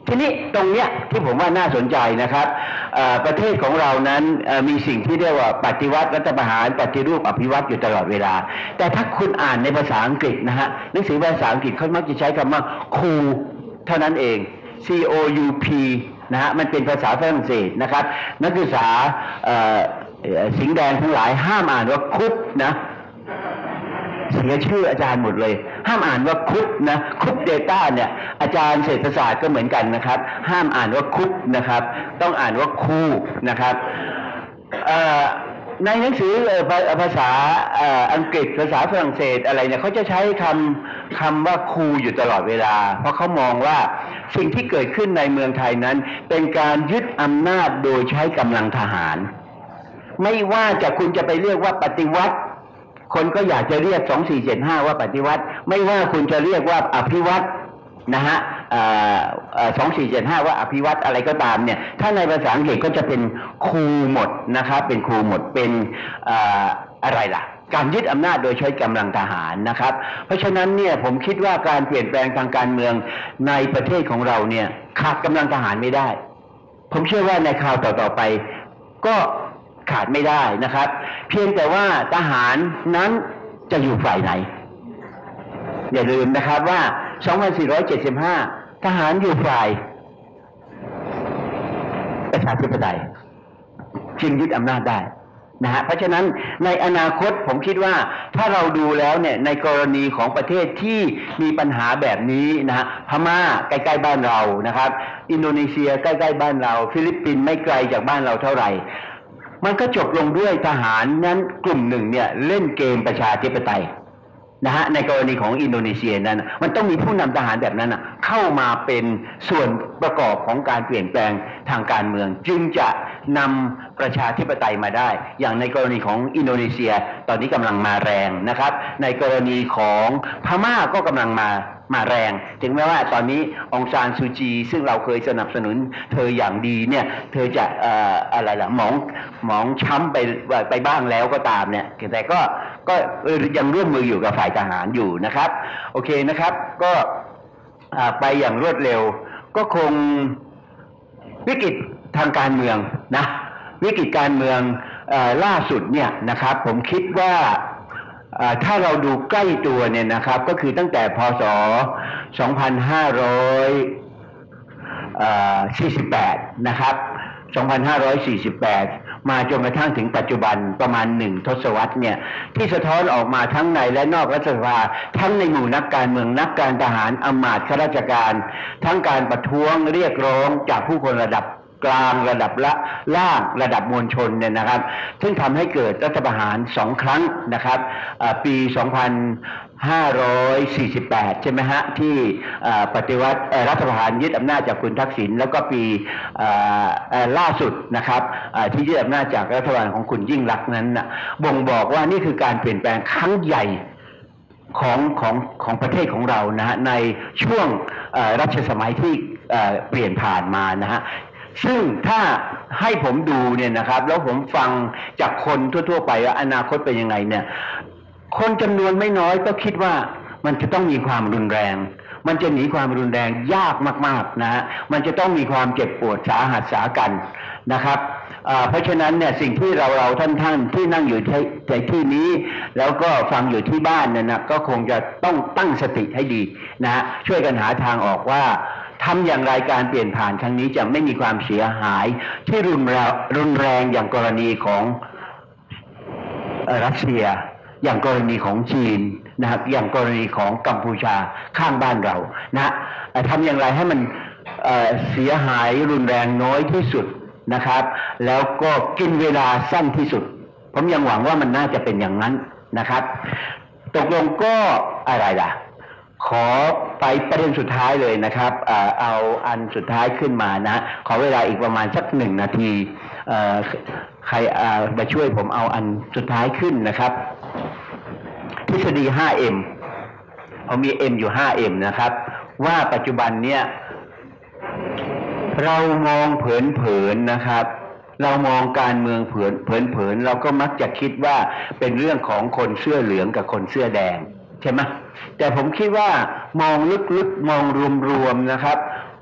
ทีนี้ตรงเนี้ยที่ผมว่าน่าสนใจนะครับประเทศของเรานั้นมีสิ่งที่เรียกว่าปฏิวัติรัฐประหารปฏิรูปอภิวัตอยู่ตลอดเวลาแต่ถ้าคุณอ่านในภาษาอังกฤษนะฮะหนังสือภาษาอังกฤษเขามักจะใช้คำว่า coup เท่านั้นเอง C O U P นะฮะมันเป็นภาษาฝรั่งเศสนะครับนักศึกษาสิงห์แดงทั้งหลายห้ามอ่านว่าคุปนะเสียชื่ออาจารย์หมดเลยห้ามอ่านว่าคุปนะคุปเดต้าเนี่ยอาจารย์เศรษฐศาสตร์ก็เหมือนกันนะครับห้ามอ่านว่าคุปนะครับต้องอ่านว่าคูนะครับในหนังสือภาษาอังกฤษภาษาฝรั่งเศสอะไรเนี่ยเขาจะใช้คำคำว่าคูอยู่ตลอดเวลาเพราะเขามองว่าสิ่งที่เกิดขึ้นในเมืองไทยนั้นเป็นการยึดอำนาจโดยใช้กำลังทหารไม่ว่าจะคุณจะไปเรียกว่าปฏิวัติคนก็อยากจะเรียกสองสี่เจ็ดห้าว่าปฏิวัติไม่ว่าคุณจะเรียกว่าอภิวัตนะฮะสองสี่เจ็ดห้าว่าอภิวัตอะไรก็ตามเนี่ยถ้าในภาษาอังกฤษก็จะเป็นคูหมดนะครับเป็นคูหมดเป็นอะไรล่ะการยึดอำนาจโดยใช้กำลังทหารนะครับเพราะฉะนั้นเนี่ยผมคิดว่าการเปลี่ยนแปลงทางการเมืองในประเทศของเราเนี่ยขาดกำลังทหารไม่ได้ผมเชื่อว่าในคราวต่อๆไปก็ขาดไม่ได้นะครับเพียงแต่ว่าทหารนั้นจะอยู่ฝ่ายไหนอย่าลืมนะครับว่าสองพันสี่ร้อยเจ็ดสิบห้าทหารอยู่ฝ่ายประชาธิปไตยจึงยึดอำนาจได้นะฮะเพราะฉะนั้นในอนาคตผมคิดว่าถ้าเราดูแล้วเนี่ยในกรณีของประเทศที่มีปัญหาแบบนี้นะฮะพม่าใกล้ๆบ้านเรานะครับอินโดนีเซียใกล้ๆบ้านเราฟิลิปปินส์ไม่ไกลจากบ้านเราเท่าไหร่มันก็จบลงด้วยทหารนั้นกลุ่มหนึ่งเนี่ยเล่นเกมประชาธิปไตยนะฮะในกรณีของอินโดนีเซียนั้นมันต้องมีผู้นำทหารแบบนั้นเข้ามาเป็นส่วนประกอบของการเปลี่ยนแปลงทางการเมืองจึงจะนำประชาธิปไตยมาได้อย่างในกรณีของอินโดนีเซียตอนนี้กำลังมาแรงนะครับในกรณีของพม่าก็กำลังมามาแรงถึงแม้ว่าตอนนี้องซานซูจีซึ่งเราเคยสนับสนุนเธออย่างดีเนี่ยเธอจะเอ่ออะไรล่ะหมองหมองช้ำไปไปบ้างแล้วก็ตามเนี่ยแต่ก็ก็ยังร่วมมืออยู่กับฝ่ายทหารอยู่นะครับโอเคนะครับก็ไปอย่างรวดเร็วก็คงวิกฤตทางการเมืองนะวิกฤตการเมืองล่าสุดเนี่ยนะครับผมคิดว่าถ้าเราดูใกล้ตัวเนี่ยนะครับก็คือตั้งแต่พ.ศ. สองพันห้าร้อยสี่สิบแปดนะครับสองพันห้าร้อยสี่สิบแปดมาจนกระทั่งถึงปัจจุบันประมาณหนึ่งทศวรรษเนี่ยที่สะท้อนออกมาทั้งในและนอกรัฐสภาทั้งในหมู่นักการเมืองนักการทหารอำมาตย์ข้าราชการทั้งการประท้วงเรียกร้องจากผู้คนระดับกลางระดับละล่างระดับมวลชนเนี่ยนะครับซึ่งทำให้เกิดรัฐประหารสองครั้งนะครับปีสองพันห้าร้อยสี่สิบแปดใช่ไหมฮะที่ปฏิวัติรัฐประหารยึดอำนาจจากคุณทักษิณแล้วก็ปีล่าสุดนะครับที่ยึดอำนาจจากรัฐบาลของคุณยิ่งลักษณ์นั้นบ่งบอกว่านี่คือการเปลี่ยนแปลงครั้งใหญ่ของของของประเทศของเรานะฮะในช่วงรัชสมัยที่เปลี่ยนผ่านมานะฮะซึ่งถ้าให้ผมดูเนี่ยนะครับแล้วผมฟังจากคนทั่วๆไปว่าอนาคตเป็นยังไงเนี่ยคนจำนวนไม่น้อยก็คิดว่ามันจะต้องมีความรุนแรงมันจะหนีความรุนแรงยากมากๆนะฮะมันจะต้องมีความเจ็บปวดสาหัสสากันนะครับเพราะฉะนั้นเนี่ยสิ่งที่เราเราท่านท่านที่นั่งอยู่ในที่นี้แล้วก็ฟังอยู่ที่บ้านเนี่ยนะก็คงจะต้องตั้งสติให้ดีนะฮะช่วยกันหาทางออกว่าทำอย่างไรการเปลี่ยนผ่านครั้งนี้จะไม่มีความเสียหายที่รุนแรงรุนแรงอย่างกรณีของรัสเซียอย่างกรณีของจีนนะครับอย่างกรณีของกัมพูชาข้างบ้านเรานะทำอย่างไรให้มันเสียหายรุนแรงน้อยที่สุดนะครับแล้วก็กินเวลาสั้นที่สุดผมยังหวังว่ามันน่าจะเป็นอย่างนั้นนะครับตกลงก็อะไรล่ะขอไปประเด็นสุดท้ายเลยนะครับเอาอันสุดท้ายขึ้นมานะขอเวลาอีกประมาณสักหนึ่งนาทีใครมาช่วยผมเอาอันสุดท้ายขึ้นนะครับทฤษฎี ห้าเอ็ม เขามี M อยู่ ห้าเอ็ม นะครับว่าปัจจุบันเนี่ยเรามองเผินๆนะครับเรามองการเมืองเผินๆเราก็มักจะคิดว่าเป็นเรื่องของคนเสื้อเหลืองกับคนเสื้อแดงใช่ไหมแต่ผมคิดว่ามองลึกๆมองรวมๆนะครับ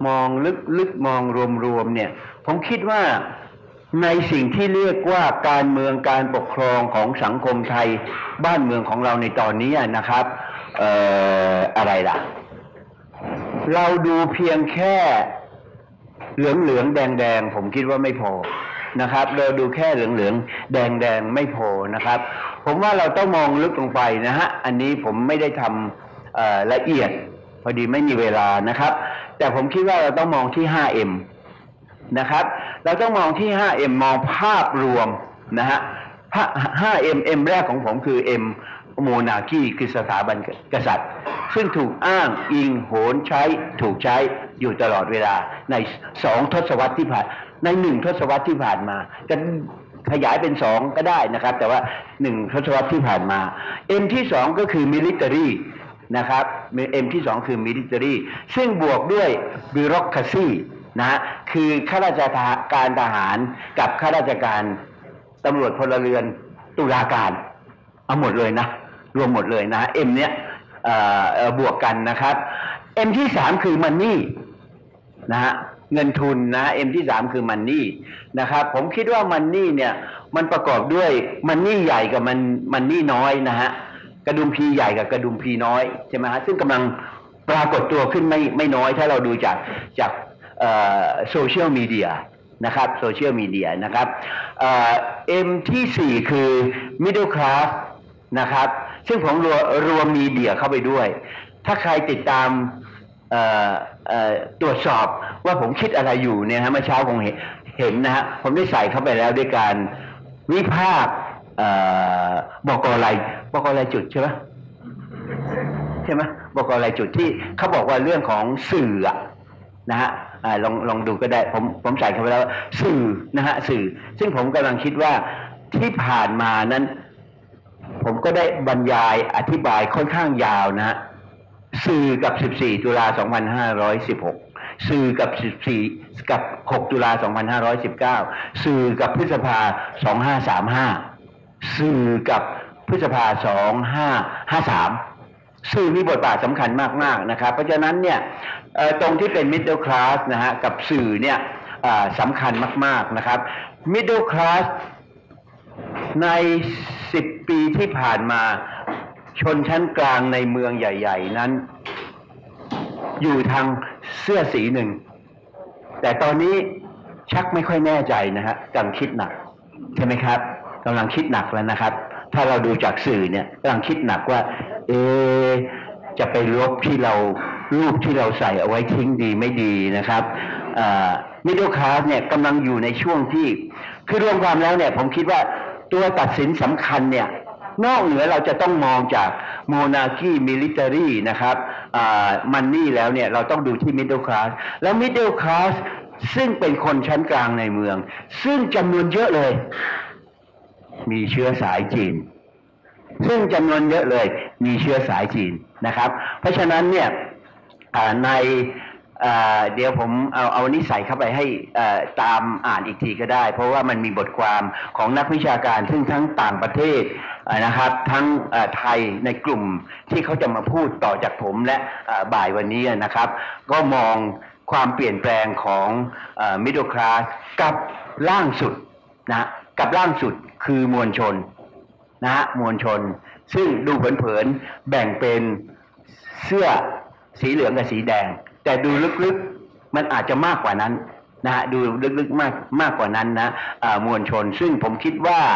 มองลึกๆมองรวมๆเนี่ยผมคิดว่าในสิ่งที่เรียกว่าการเมืองการปกครองของสังคมไทยบ้านเมืองของเราในตอนนี้นะครับเอ่ออะไรล่ะเราดูเพียงแค่เหลืองเหลืองแดงแดงผมคิดว่าไม่พอนะครับเราดูแค่เหลืองเหลืองแดงแดงไม่พอนะครับผมว่าเราต้องมองลึกลงไปนะฮะอันนี้ผมไม่ได้ทำละเอียดพอดีไม่มีเวลานะครับแต่ผมคิดว่าเราต้องมองที่ ห้าเอ็ม นะครับเราต้องมองที่ ห้าเอ็ม มองภาพรวมนะฮะ ห้าเอ็ม M แรกของผมคือ M โมนาคีคือสถาบันกษัตริย์ซึ่งถูกอ้างอิงโหนใช้ถูกใช้อยู่ตลอดเวลาในสองทศวรรษที่ผ่านในหนึ่งทศวรรษที่ผ่านมาจะขยายเป็นสองก็ได้นะครับแต่ว่าหนึ่งทศวรรษที่ผ่านมา M ที่สองก็คือ military นะครับ M ที่สองคือ military ซึ่งบวกด้วย bureaucracy นะฮะคือข้าราชการทหารกับข้าราชการตำรวจพลเรือนตุลาการเอาหมดเลยนะรวมหมดเลยนะ M เนี้ยบวกกันนะครับ M ที่สามคือมันนี่นะฮะเงินทุนนะ M ที่สามคือมันนี่นะครับผมคิดว่ามันนี่เนี่ยมันประกอบด้วยมันนี่ใหญ่กับมันมันนี่น้อยนะฮะกระดุมพีใหญ่กับกระดุมพีน้อยใช่ไหมฮะซึ่งกำลังปรากฏตัวขึ้นไม่ไม่น้อยถ้าเราดูจากจากโซเชียลมีเดียนะครับโซเชียลมีเดียนะครับเอ็มที่สี่คือ middle class นะครับซึ่งผมรวมรวมมีเดียเข้าไปด้วยถ้าใครติดตามตรวจสอบว่าผมคิดอะไรอยู่เนี่ยฮะเมื่อเช้าคงเห็นเห็นนะฮะผมได้ใส่เข้าไปแล้วด้วยการวิพากษ์บก.รายบก.รายจุดใช่ไหมใช่ไหมบก.รายจุดที่เขาบอกว่าเรื่องของสื่อนะฮะลองลองดูก็ได้ผมผมใส่เข้าไปแล้วสื่อนะฮะสื่อซึ่งผมกำลังคิดว่าที่ผ่านมานั้นผมก็ได้บรรยายอธิบายค่อนข้างยาวนะฮะสื่อกับสิบสี่ตุลาสองพันห้าร้อยสิบหกสื่อกับสิบสี่กับหกตุลาสองพันห้าร้อยสิบเก้าสื่อกับพฤษภาสองห้าสามห้าสื่อกับพฤษภาสองห้าห้าสามสื่อมีบทบาทสำคัญมากๆนะครับเพราะฉะนั้นเนี่ยตรงที่เป็น middle class นะฮะกับสื่อเนี่ยสำคัญมากๆนะครับ middle class ในสิบปีที่ผ่านมาชนชั้นกลางในเมืองใหญ่ๆนั้นอยู่ทางเสื้อสีหนึ่งแต่ตอนนี้ชักไม่ค่อยแน่ใจนะฮะกำลังคิดหนักใช่ไหมครับกำลังคิดหนักแล้วนะครับถ้าเราดูจากสื่อเนี่ยกำลังคิดหนักว่าเอจะไปลบที่เรารูปที่เราใส่เอาไว้ทิ้งดีไม่ดีนะครับมิดเดิลคลาสเนี่ยกำลังอยู่ในช่วงที่คือรวมความแล้วเนี่ยผมคิดว่าตัวตัดสินสำคัญเนี่ยนอกเหนือเราจะต้องมองจากโมนาคีมิลิเตอรี่นะครับมันนี่แล้วเนี่ยเราต้องดูที่มิดเดิลคลาสแล้วมิดเดิลคลาสซึ่งเป็นคนชั้นกลางในเมืองซึ่งจำนวนเยอะเลยมีเชื้อสายจีนซึ่งจำนวนเยอะเลยมีเชื้อสายจีนนะครับเพราะฉะนั้นเนี่ยในเดี๋ยวผมเอาเอานิสัยเข้าไปให้ตามอ่านอีกทีก็ได้เพราะว่ามันมีบทความของนักวิชาการซึ่งทั้งต่างประเทศนะครับทั้งไทยในกลุ่มที่เขาจะมาพูดต่อจากผมและบ่ายวันนี้นะครับก็มองความเปลี่ยนแปลงของ middle class กับล่างสุดนะกับล่างสุดคือมวลชนนะฮะมวลชนซึ่งดูเผินๆแบ่งเป็นเสื้อสีเหลืองกับสีแดงแต่ดูลึกๆมันอาจจะมากกว่านั้นนะฮะดูลึกๆมากมากกว่านั้นนะมวลชนซึ่งผมคิดว่า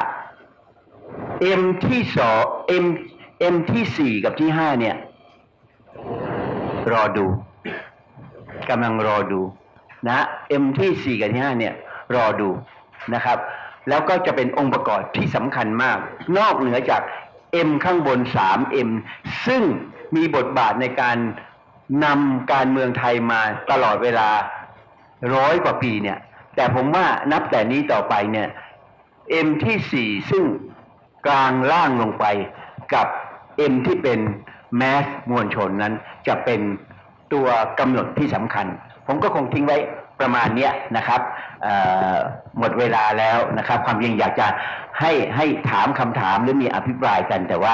M ที่สอง M M ที่สี่กับที่ห้าเนี่ยรอดูกำลังรอดูนะ M ที่สี่กับที่ห้าเนี่ยรอดูนะครับแล้วก็จะเป็นองค์ประกอบที่สำคัญมากนอกเหนือจาก M ข้างบน สาม M ซึ่งมีบทบาทในการนำการเมืองไทยมาตลอดเวลาร้อยกว่าปีเนี่ยแต่ผมว่านับแต่นี้ต่อไปเนี่ย M ที่สี่ซึ่งกลางล่างลงไปกับ M ที่เป็นแมสมวลชนนั้นจะเป็นตัวกำหนดที่สำคัญผมก็คงทิ้งไว้ประมาณนี้นะครับหมดเวลาแล้วนะครับความจริงอยากจะให้ให้ถามคำถามหรือมีอภิปรายกันแต่ว่า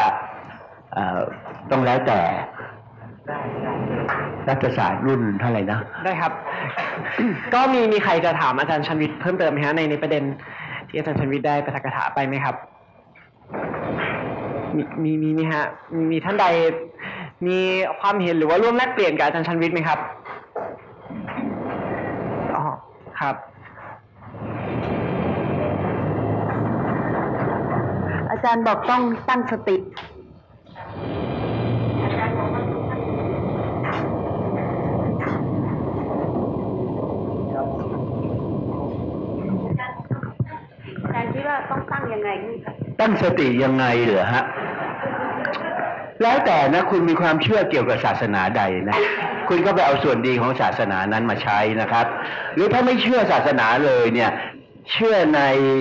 ต้องแล้วแต่รัฐศาสตร์รุ่นเท่าไหร่นะได้ครับก็มีมีใครจะถามอาจารย์ชันวิทย์เพิ่มเติมไหมฮะในในประเด็นที่อาจารย์ชันวิทย์ได้ปาฐกถาไปไหมครับมีมีมีไหมฮะมีท่านใดมีความเห็นหรือว่าร่วมแลกเปลี่ยนกับอาจารย์ชันวิทย์ไหมครับอ๋อครับอาจารย์บอกต้องตั้งสติอาจารย์คิดว่าต้องตั้งยังไงตั้งสติยังไงเหรอฮะแล้วแต่นะคุณมีความเชื่อเกี่ยวกับศาสนาใดนะคุณก็ไปเอาส่วนดีของศาสนานั้นมาใช้นะครับหรือถ้าไม่เชื่อศาสนาเลยเนี่ยเชื่อใน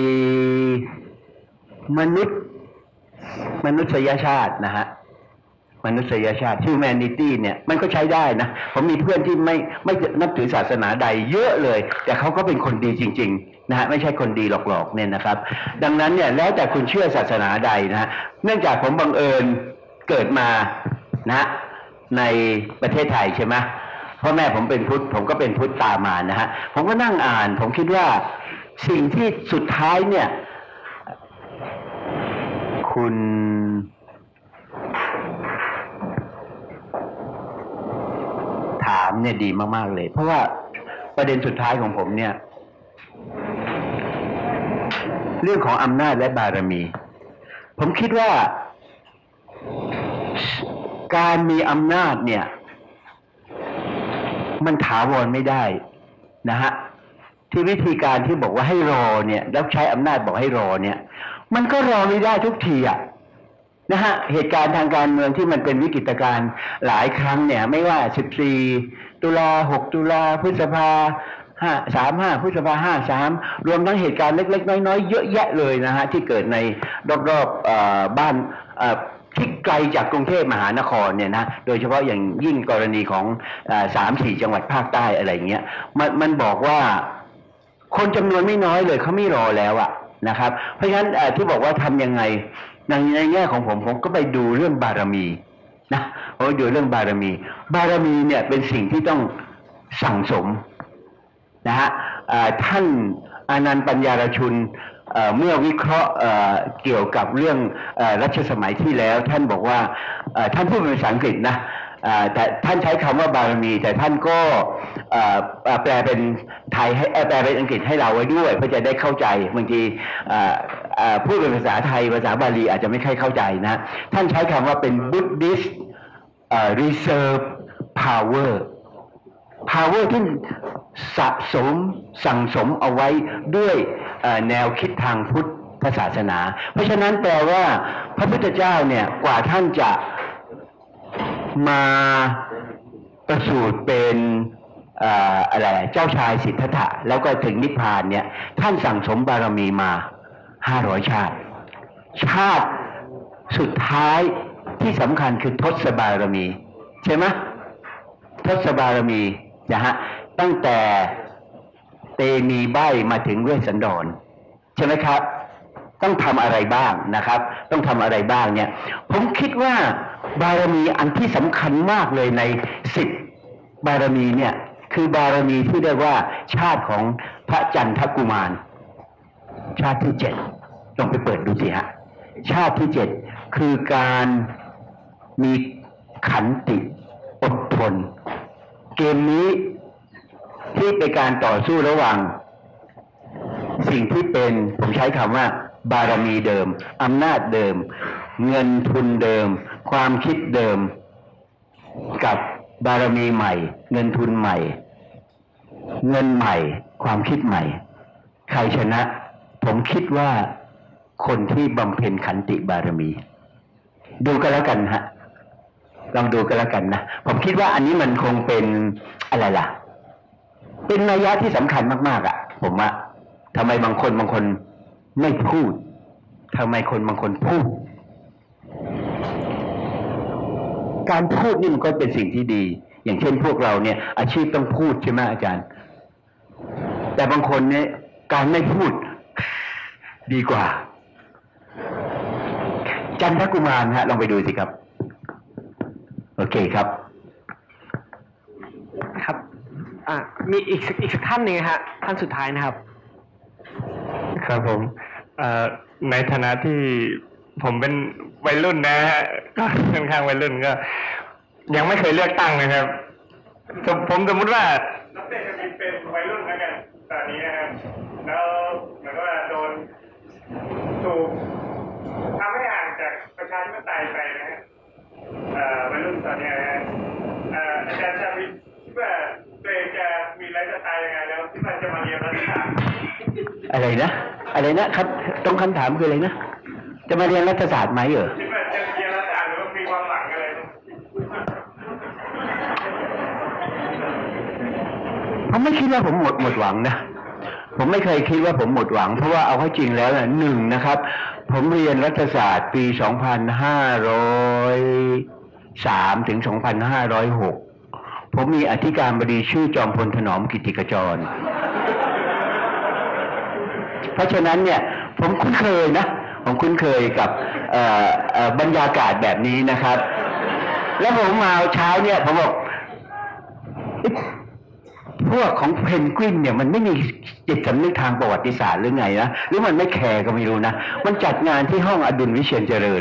มนุษย์มนุษยชาตินะฮะมนุษยชาติ humanity เนี่ยมันก็ใช้ได้นะผมมีเพื่อนที่ไม่ไม่นับถือศาสนาใดเยอะเลยแต่เขาก็เป็นคนดีจริงๆนะฮะไม่ใช่คนดีหลอกๆเนี่ยนะครับดังนั้นเนี่ยแล้วแต่คุณเชื่อศาสนาใดนะฮะเนื่องจากผมบังเอิญเกิดมานะในประเทศไทยใช่ไหมพ่อแม่ผมเป็นพุทธผมก็เป็นพุทธตามมานะฮะผมก็นั่งอ่านผมคิดว่าสิ่งที่สุดท้ายเนี่ยคุณถามเนี่ยดีมากๆเลยเพราะว่าประเด็นสุดท้ายของผมเนี่ยเรื่องของอำนาจและบารมี ผมคิดว่าการมีอำนาจเนี่ยมันถาวรไม่ได้นะฮะที่วิธีการที่บอกว่าให้รอเนี่ยแล้วใช้อำนาจบอกให้รอเนี่ยมันก็รอไม่ได้ทุกทีอะนะฮะเหตุการณ์ทางการเมืองที่มันเป็นวิกฤตการณ์หลายครั้งเนี่ยไม่ว่าสิบสี่ตุลาหกตุลาพฤษภาห้าสามห้าพฤษภาห้าสามรวมทั้งเหตุการณ์เล็กๆน้อยๆเยอะแยะเลยนะฮะที่เกิดในรอบๆบ้านที่ไกลจากกรุงเทพมหานครเนี่ยนะโดยเฉพาะอย่างยิ่งกรณีของสามสี่จังหวัดภาคใต้อะไรเงี้ยมันมันบอกว่าคนจำนวนไม่น้อยเลยเขาไม่รอแล้วอะนะครับเพราะฉะนั้นที่บอกว่าทำยังไงในในแง่ของผมผมก็ไปดูเรื่องบารมีนะโอ้ดูเรื่องบารมีบารมีเนี่ยเป็นสิ่งที่ต้องสั่งสมนะฮะท่านอานันต์ปัญญารชุนเมื่อวิเคราะห์เกี่ยวกับเรื่องรัชสมัยที่แล้วท่านบอกว่าท่านพูดเป็นภาษาอังกฤษนะแต่ท่านใช้คำว่าบารมีแต่ท่านก็แปลเป็นไทยให้แปลเป็นอังกฤษให้เราไว้ด้วยเพื่อจะได้เข้าใจบางทีพูดเป็นภาษาไทยภาษาบาลีอาจจะไม่ค่อยเข้าใจนะท่านใช้คำว่าเป็น Buddhist reserve power power ที่สะสมสั่งสมเอาไว้ด้วยแนวคิดทางพุทธศาสนาเพราะฉะนั้นแปลว่าพระพุทธเจ้าเนี่ยกว่าท่านจะมาประสูติเป็นอะไรเจ้าชายสิทธัตถะแล้วก็ถึงนิพพานเนี่ยท่านสั่งสมบารมีมาห้าร้อยชาติชาติสุดท้ายที่สำคัญคือทศบารมีใช่ไหมทศบารมีนะฮะตั้งแต่เตมีใบมาถึงเวสสันดรใช่ไหมครับต้องทำอะไรบ้างนะครับต้องทำอะไรบ้างเนี่ยผมคิดว่าบารมีอันที่สำคัญมากเลยในสิบบารมีเนี่ยคือบารมีที่เรียกว่าชาติของพระจันทกุมารชาติที่เจ็ดลองไปเปิดดูสิฮะชาติที่เจ็ดคือการมีขันติอดทนเกมนี้ที่เป็นการต่อสู้ระหว่างสิ่งที่เป็นผมใช้คำว่าบารมีเดิมอำนาจเดิมเงินทุนเดิมความคิดเดิมกับบารมีใหม่เงินทุนใหม่เงินใหม่ความคิดใหม่ใครชนะผมคิดว่าคนที่บำเพ็ญขันติบารมีดูกันแล้วกันฮะลองดูกันแล้วกันนะผมคิดว่าอันนี้มันคงเป็นอะไรล่ะเป็นนัยยะที่สำคัญมากๆอ่ะผมว่าทำไมบางคนบางคนไม่พูดทำไมคนบางคนพูดการพูดนี่มันก็เป็นสิ่งที่ดีอย่างเช่นพวกเราเนี่ยอาชีพต้องพูดใช่ไหมอาจารย์แต่บางคนเนี่ยการไม่พูดดีกว่าจันทกุมารฮะลองไปดูสิครับโอเคครับครับอ่ามีอีกสักอีกสักท่านหนึ่งฮะท่านสุดท้ายนะครับครับผมในฐานะที่ผมเป็นวัยรุ่นนะฮะก็ค่อนข้างวัยรุ่นก็ยังไม่เคยเลือกตั้งนะครับผมสมมติว่านักเตะจะเป็นวัยรุ่นแล้วกันตอนนี้นะครับแล้วเหมือนว่าโดนถูกทำให้ห่างจากประชาธิปไตยไปนะฮะวัยรุ่นตอนนี้นะฮะอาจารย์ชาวิทย์คิดว่าตัวเองจะมีไลฟ์สไตล์ยังไงแล้วที่มันจะมาเรียนรัฐศาสตร์อะไรนะอะไรนะครับตรงคำถามคืออะไรนะจะมาเรียนรัฐศาสตร์ไหมเหรอคิดว่าจะเรียนรัฐศาสตร์หรือว่ามีความหวังอะไรผมไม่คิดว่าผมหมดหมดหวังนะผมไม่เคยคิดว่าผมหมดหวังเพราะว่าเอาเข้าจริงแล้วนะหนึ่งนะครับผมเรียนรัฐศาสตร์ปีสองพันห้าร้อยสามถึงสองพันห้าร้อยหกผมมีอธิการบดีชื่อจอมพลถนอมกิตติขจรเพราะฉะนั้นเนี่ยผมคุ้นเคยนะผมคุ้นเคยกับบรรยากาศแบบนี้นะครับแล้วผมมาเช้าเนี่ยผมบอกพวกของเพนกวินเนี่ยมันไม่มีจิตสำนึกทางประวัติศาสตร์หรือไงนะหรือมันไม่แคร์ก็ไม่รู้นะมันจัดงานที่ห้องอดุลวิเชียรเจริญ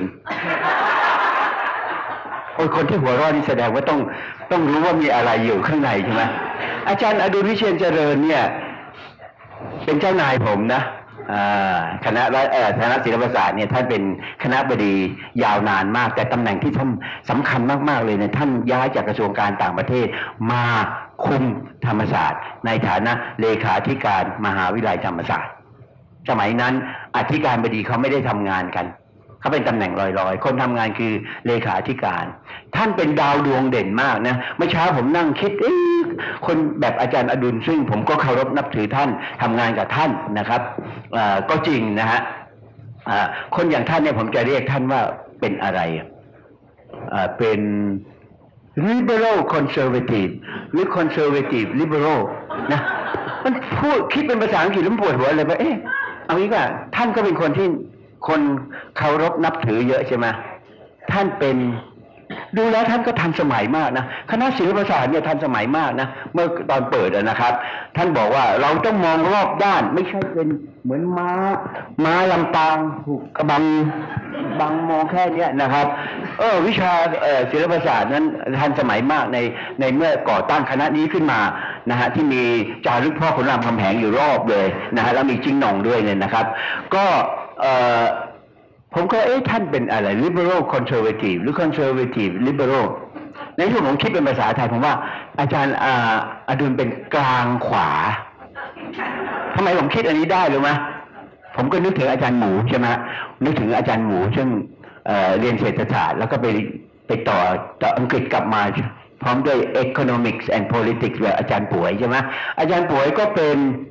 โอ้ยคนที่หัวเราะนี่แสดงว่าต้องต้องรู้ว่ามีอะไรอยู่ข้างในใช่ไหมอาจารย์อดุลวิเชียรเจริญเนี่ยเป็นเจ้านายผมนะคณะคณะศิลปศาสตร์เนี่ยท่านเป็นคณะบดียาวนานมากแต่ตำแหน่งที่ท่านสำคัญมากๆเลยเนี่ยท่านย้ายจากกระทรวงการต่างประเทศมาคุมธรรมศาสตร์ในฐานะเลขาธิการมหาวิทยาลัยธรรมศาสตร์สมัยนั้นอธิการบดีเขาไม่ได้ทำงานกันเขาเป็นตำแหน่งลอยๆคนทำงานคือเลขาธิการท่านเป็นดาวดวงเด่นมากนะเมื่อเช้าผมนั่งคิดเอ๊ะคนแบบอาจารย์อดุลซึ่งผมก็เคารพนับถือท่านทำงานกับท่านนะครับก็จริงนะฮะคนอย่างท่านเนี่ยผมจะเรียกท่านว่าเป็นอะไรเป็น liberal conservative หรือ conservative liberal นะมันพูดคิดเป็นภาษาอังกฤษแล้วปวดหัวเลยว่าเอ๊ะเอางี้ก็ท่านก็เป็นคนที่คนเคารพนับถือเยอะใช่ไหมท่านเป็นดูแล้วท่านก็ทันสมัยมากนะคณะศิลปศาสตร์เนี่ยทันสมัยมากนะเมื่อตอนเปิดนะครับ ท่านบอกว่าเราต้องมองรอบด้านไม่ใช่เป็นเหมือนม้าม้าลำปางถูกกระบังบังมองแค่นี้นะครับเออวิชาศิลปศาสตร์นั้นทันสมัยมากในในเมื่อก่อตั้งคณะนี้ขึ้นมานะฮะที่มีจารึกพ่อขุนรามคำแหงอยู่รอบเลยนะฮะแล้วมีจิ้งหน่องด้วยเนี่ยนะครับก็เอ่อผมก็เอ๊ะท่านเป็นอะไร liberal conservative หรือ conservative liberal ในที่ผมคิดเป็นภาษาไทยผมว่าอาจารย์อดุลเป็นกลางขวาทำไมผมคิดอันนี้ได้รู้ไหมผมก็นึกถึงอาจารย์หมูใช่ไหมนึกถึงอาจารย์หมูซึ่ง เ, เรียนเศรษฐศาสตร์แล้วก็ไปไปต่อต่ออังกฤษกลับมาพร้อมด้วย economics and politics แบบอาจารย์ป่วยใช่ไหมอาจารย์ป่วยก็เป็น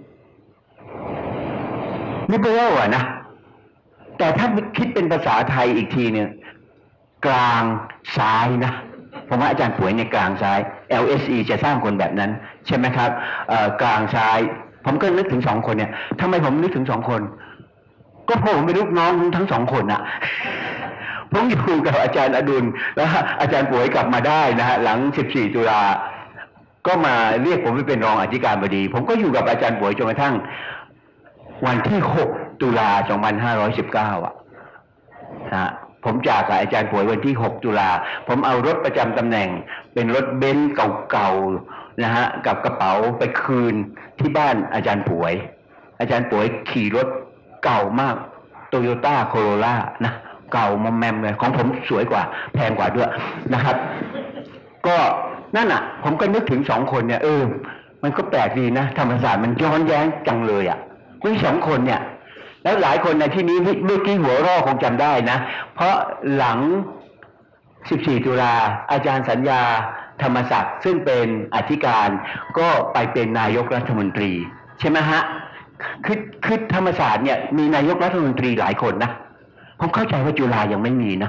liberal อ่ะนะแต่ถ้าคิดเป็นภาษาไทยอีกทีเนี่ยกลางซ้ายนะผมว่าอาจารย์ป่วยในกลางซ้าย แอล เอส อี จะสร้างคนแบบนั้นใช่ไหมครับกลางซ้ายผมก็นึกถึงสองคนเนี่ยทำไมผมนึกถึงสองคนก็เพราะผมเป็นลูกน้องทั้งสองคนอะผมอยู่กับอาจารย์อดุลแล้วอาจารย์ป่วยกลับมาได้นะฮะหลังสิบสี่ตุลาก็มาเรียกผมไปเป็นรองอธิการบดีผมก็อยู่กับอาจารย์ป่วยจนกระทั่งวันที่หกตุลาสองพันห้าร้อยสิบเก้าอ่ะนะผมจากกับอาจารย์ป่วยวันที่หกตุลาผมเอารถประจำตำแหน่งเป็นรถเบนซ์เก่าๆนะฮะกับกระเป๋าไปคืนที่บ้านอาจารย์ป่วยอาจารย์ป่วยขี่รถเก่ามากโตโยต้าโคโรล่านะเก่ามอมแมมเลยของผมสวยกว่าแพงกว่าด้วยนะครับก็นั่นอ่ะผมก็นึกถึงสองคนเนี่ยเออมันก็แปลกดีนะธรรมศาสตร์มันย้อนแย้งจังเลยอ่ะมีสองคนเนี่ยแล้วหลายคนในที่นี้เมื่อกี้หัวร่อคงจำได้นะเพราะหลังสิบสี่ตุลาอาจารย์สัญญาธรรมศักดิ์ซึ่งเป็นอธิการก็ไปเป็นนายกรัฐมนตรีใช่ไหมฮะคือคือธรรมศาสตร์เนี่ยมีนายกรัฐมนตรีหลายคนนะผมเข้าใจว่าจุฬายังไม่มีนะ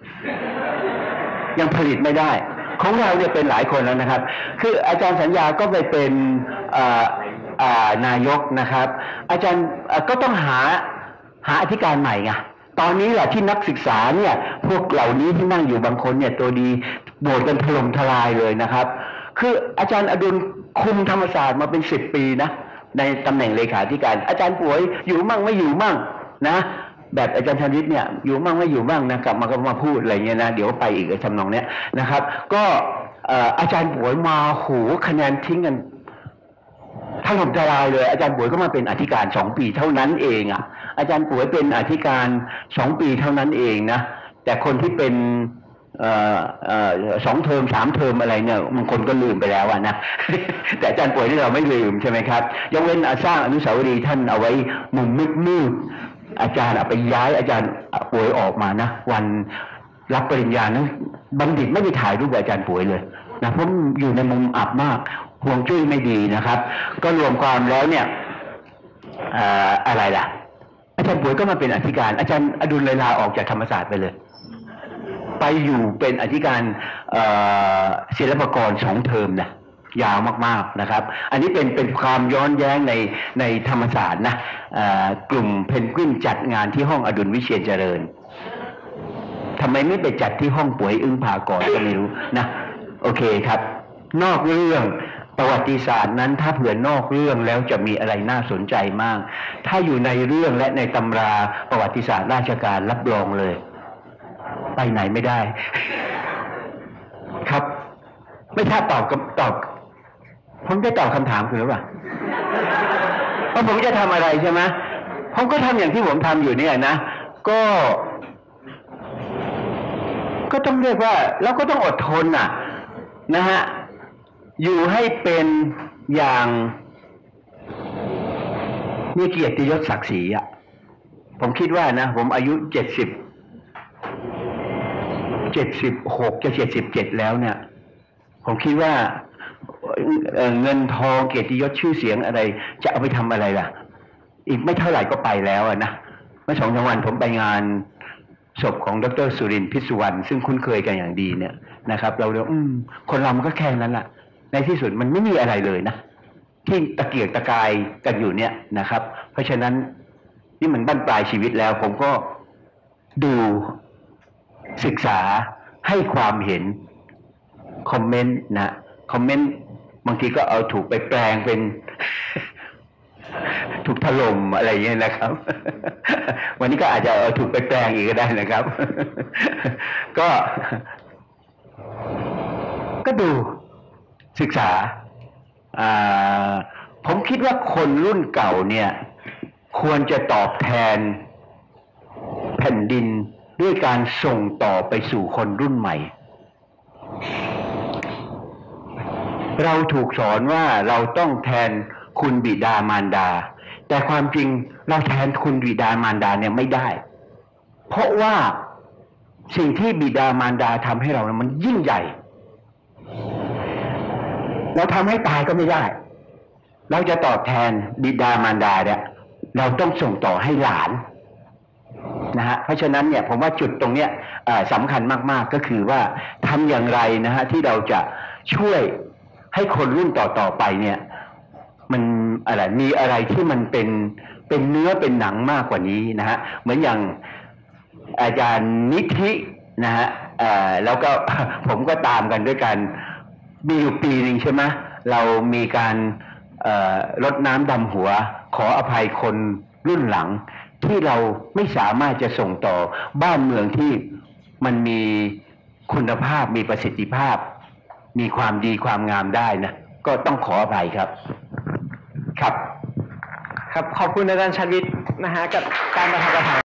ยังผลิตไม่ได้ของเราเนี่ยเป็นหลายคนแล้วนะครับคืออาจารย์สัญญาก็ไปเป็นนายกนะครับอาจารย์ก็ต้องหาหาอธิการใหม่ไงตอนนี้แหละที่นักศึกษาเนี่ยพวกเหล่านี้ที่นั่งอยู่บางคนเนี่ยตัวดีโบดกันถล่มทลายเลยนะครับคืออาจารย์อดุลคุมธรรมศาสตร์มาเป็นสิบปีนะในตำแหน่งเลขาธิการอาจารย์ป่วยอยู่มั่งไม่อยู่มั่งนะแบบอาจารย์ชนิดเนี่ยอยู่มั่งไม่อยู่มั่งนะกลับมาก็มาพูดอะไรเงี้ยนะเดี๋ยวไปอีกทำนองเนี้ยนะครับก็อาจารย์ป่วยมาโหคะแนนทิ้งกันถล่มทลายเลยอาจารย์ป่วยก็มาเป็นอธิการสองปีเท่านั้นเองอ่ะอาจารย์ป่วยเป็นอธิการสองปีเท่านั้นเองนะแต่คนที่เป็นเอ่อเอ่อสองเทอมสามเทอมอะไรเนี่ยบางคนก็ลืมไปแล้วอะนะ แต่อาจารย์ป่วยที่เราไม่ลืมใช่ไหมครับยกเว้นสร้างอนุสาวรีย์ท่านเอาไว้มุมมืดๆอาจารย์เอาไปย้ายอาจารย์ป่วยออกมานะวันรับปริญญานะบัณฑิตไม่ได้ถ่ายรูปอาจารย์ป่วยเลยนะเพราะอยู่ในมุมอับมากห่วงจุ้ยไม่ดีนะครับก็รวมความแล้วเนี่ยอะไรล่ะอาจารย์ป่วยก็มาเป็นอธิการอาจารย์อดุลเลยลาออกจากธรรมศาสตร์ไปเลยไปอยู่เป็นอธิการศิลปากรสองเทอมนะยาวมากๆนะครับอันนี้เป็นเป็นความย้อนแย้งในในธรรมศาสตร์นะกลุ่มเพนกวินจัดงานที่ห้องอดุลวิเชียรเจริญทำไมไม่ไปจัดที่ห้องป่วยอึ้งผากรก็ไม่รู้นะโอเคครับนอกเรื่องประวัติศาสตร์นั้นถ้าเผื่อนอกเรื่องแล้วจะมีอะไรน่าสนใจมากถ้าอยู่ในเรื่องและในตำราประวัติศาสตร์ราชการรับรองเลยไปไหนไม่ได้ครับไม่ถ้าตอบกับตอบผมจะตอบคำถามคือหรือเปล่าว่าผมจะทำอะไรใช่ไหมผมก็ทำอย่างที่ผมทำอยู่เนี่ยนะก็ก็ต้องเรียกว่าเราก็ต้องอดทนน่ะนะฮะอยู่ให้เป็นอย่างมีเกียรติยศศักดิ์ศรีอ่ะผมคิดว่านะผมอายุเจ็ดสิบเจ็ดสิบหกจะเจ็ดสิบเจ็ดแล้วเนี่ยผมคิดว่าเงินทองเกียรติยศชื่อเสียงอะไรจะเอาไปทำอะไรล่ะอีกไม่เท่าไหร่ก็ไปแล้วนะเมื่อสองสามวันผมไปงานศพของดร.สุรินทร์พิสุวรรณซึ่งคุ้นเคยกันอย่างดีเนี่ยนะครับเราเรียกอืมคนเรามันก็แค่นั้นแหละในที่สุดมันไม่มีอะไรเลยนะที่ตะเกียกตะกายกันอยู่เนี่ยนะครับเพราะฉะนั้นนี่มันบั้นปลายชีวิตแล้วผมก็ดูศึกษาให้ความเห็นคอมเมนต์นะคอมเมนต์บางทีก็เอาถูกไปแปลงเป็นถูกถล่มอะไรอย่างเงี้ยนะครับวันนี้ก็อาจจะเอาถูกไปแปลงอีกก็ได้นะครับก็ก็ดูศึกษาผมคิดว่าคนรุ่นเก่าเนี่ยควรจะตอบแทนแผ่นดินด้วยการส่งต่อไปสู่คนรุ่นใหม่เราถูกสอนว่าเราต้องแทนคุณบิดามารดาแต่ความจริงเราแทนคุณบิดามารดาเนี่ยไม่ได้เพราะว่าสิ่งที่บิดามารดาทำให้เรามันยิ่งใหญ่เราทำให้ตายก็ไม่ได้เราจะตอบแทนบิดามารดาเนี่ยเราต้องส่งต่อให้หลานนะฮะเพราะฉะนั้นเนี่ยผมว่าจุดตรงเนี้ยสำคัญมากๆก็คือว่าทำอย่างไรนะฮะที่เราจะช่วยให้คนรุ่นต่อๆไปเนี่ยมันอะไรมีอะไรที่มันเป็นเป็นเนื้อเป็นหนังมากกว่านี้นะฮะเหมือนอย่างอาจารย์นิธินะฮะแล้วก็ผมก็ตามกันด้วยกันมีอยู่ปีหนึ่งใช่ไหมเรามีการรดน้ำดำหัวขออภัยคนรุ่นหลังที่เราไม่สามารถจะส่งต่อบ้านเมืองที่มันมีคุณภาพมีประสิทธิภาพมีความดีความงามได้นะก็ต้องขออภัยครับครับครับขอบคุณอาจารย์ชวิตนะฮะกับการประทานคำถาม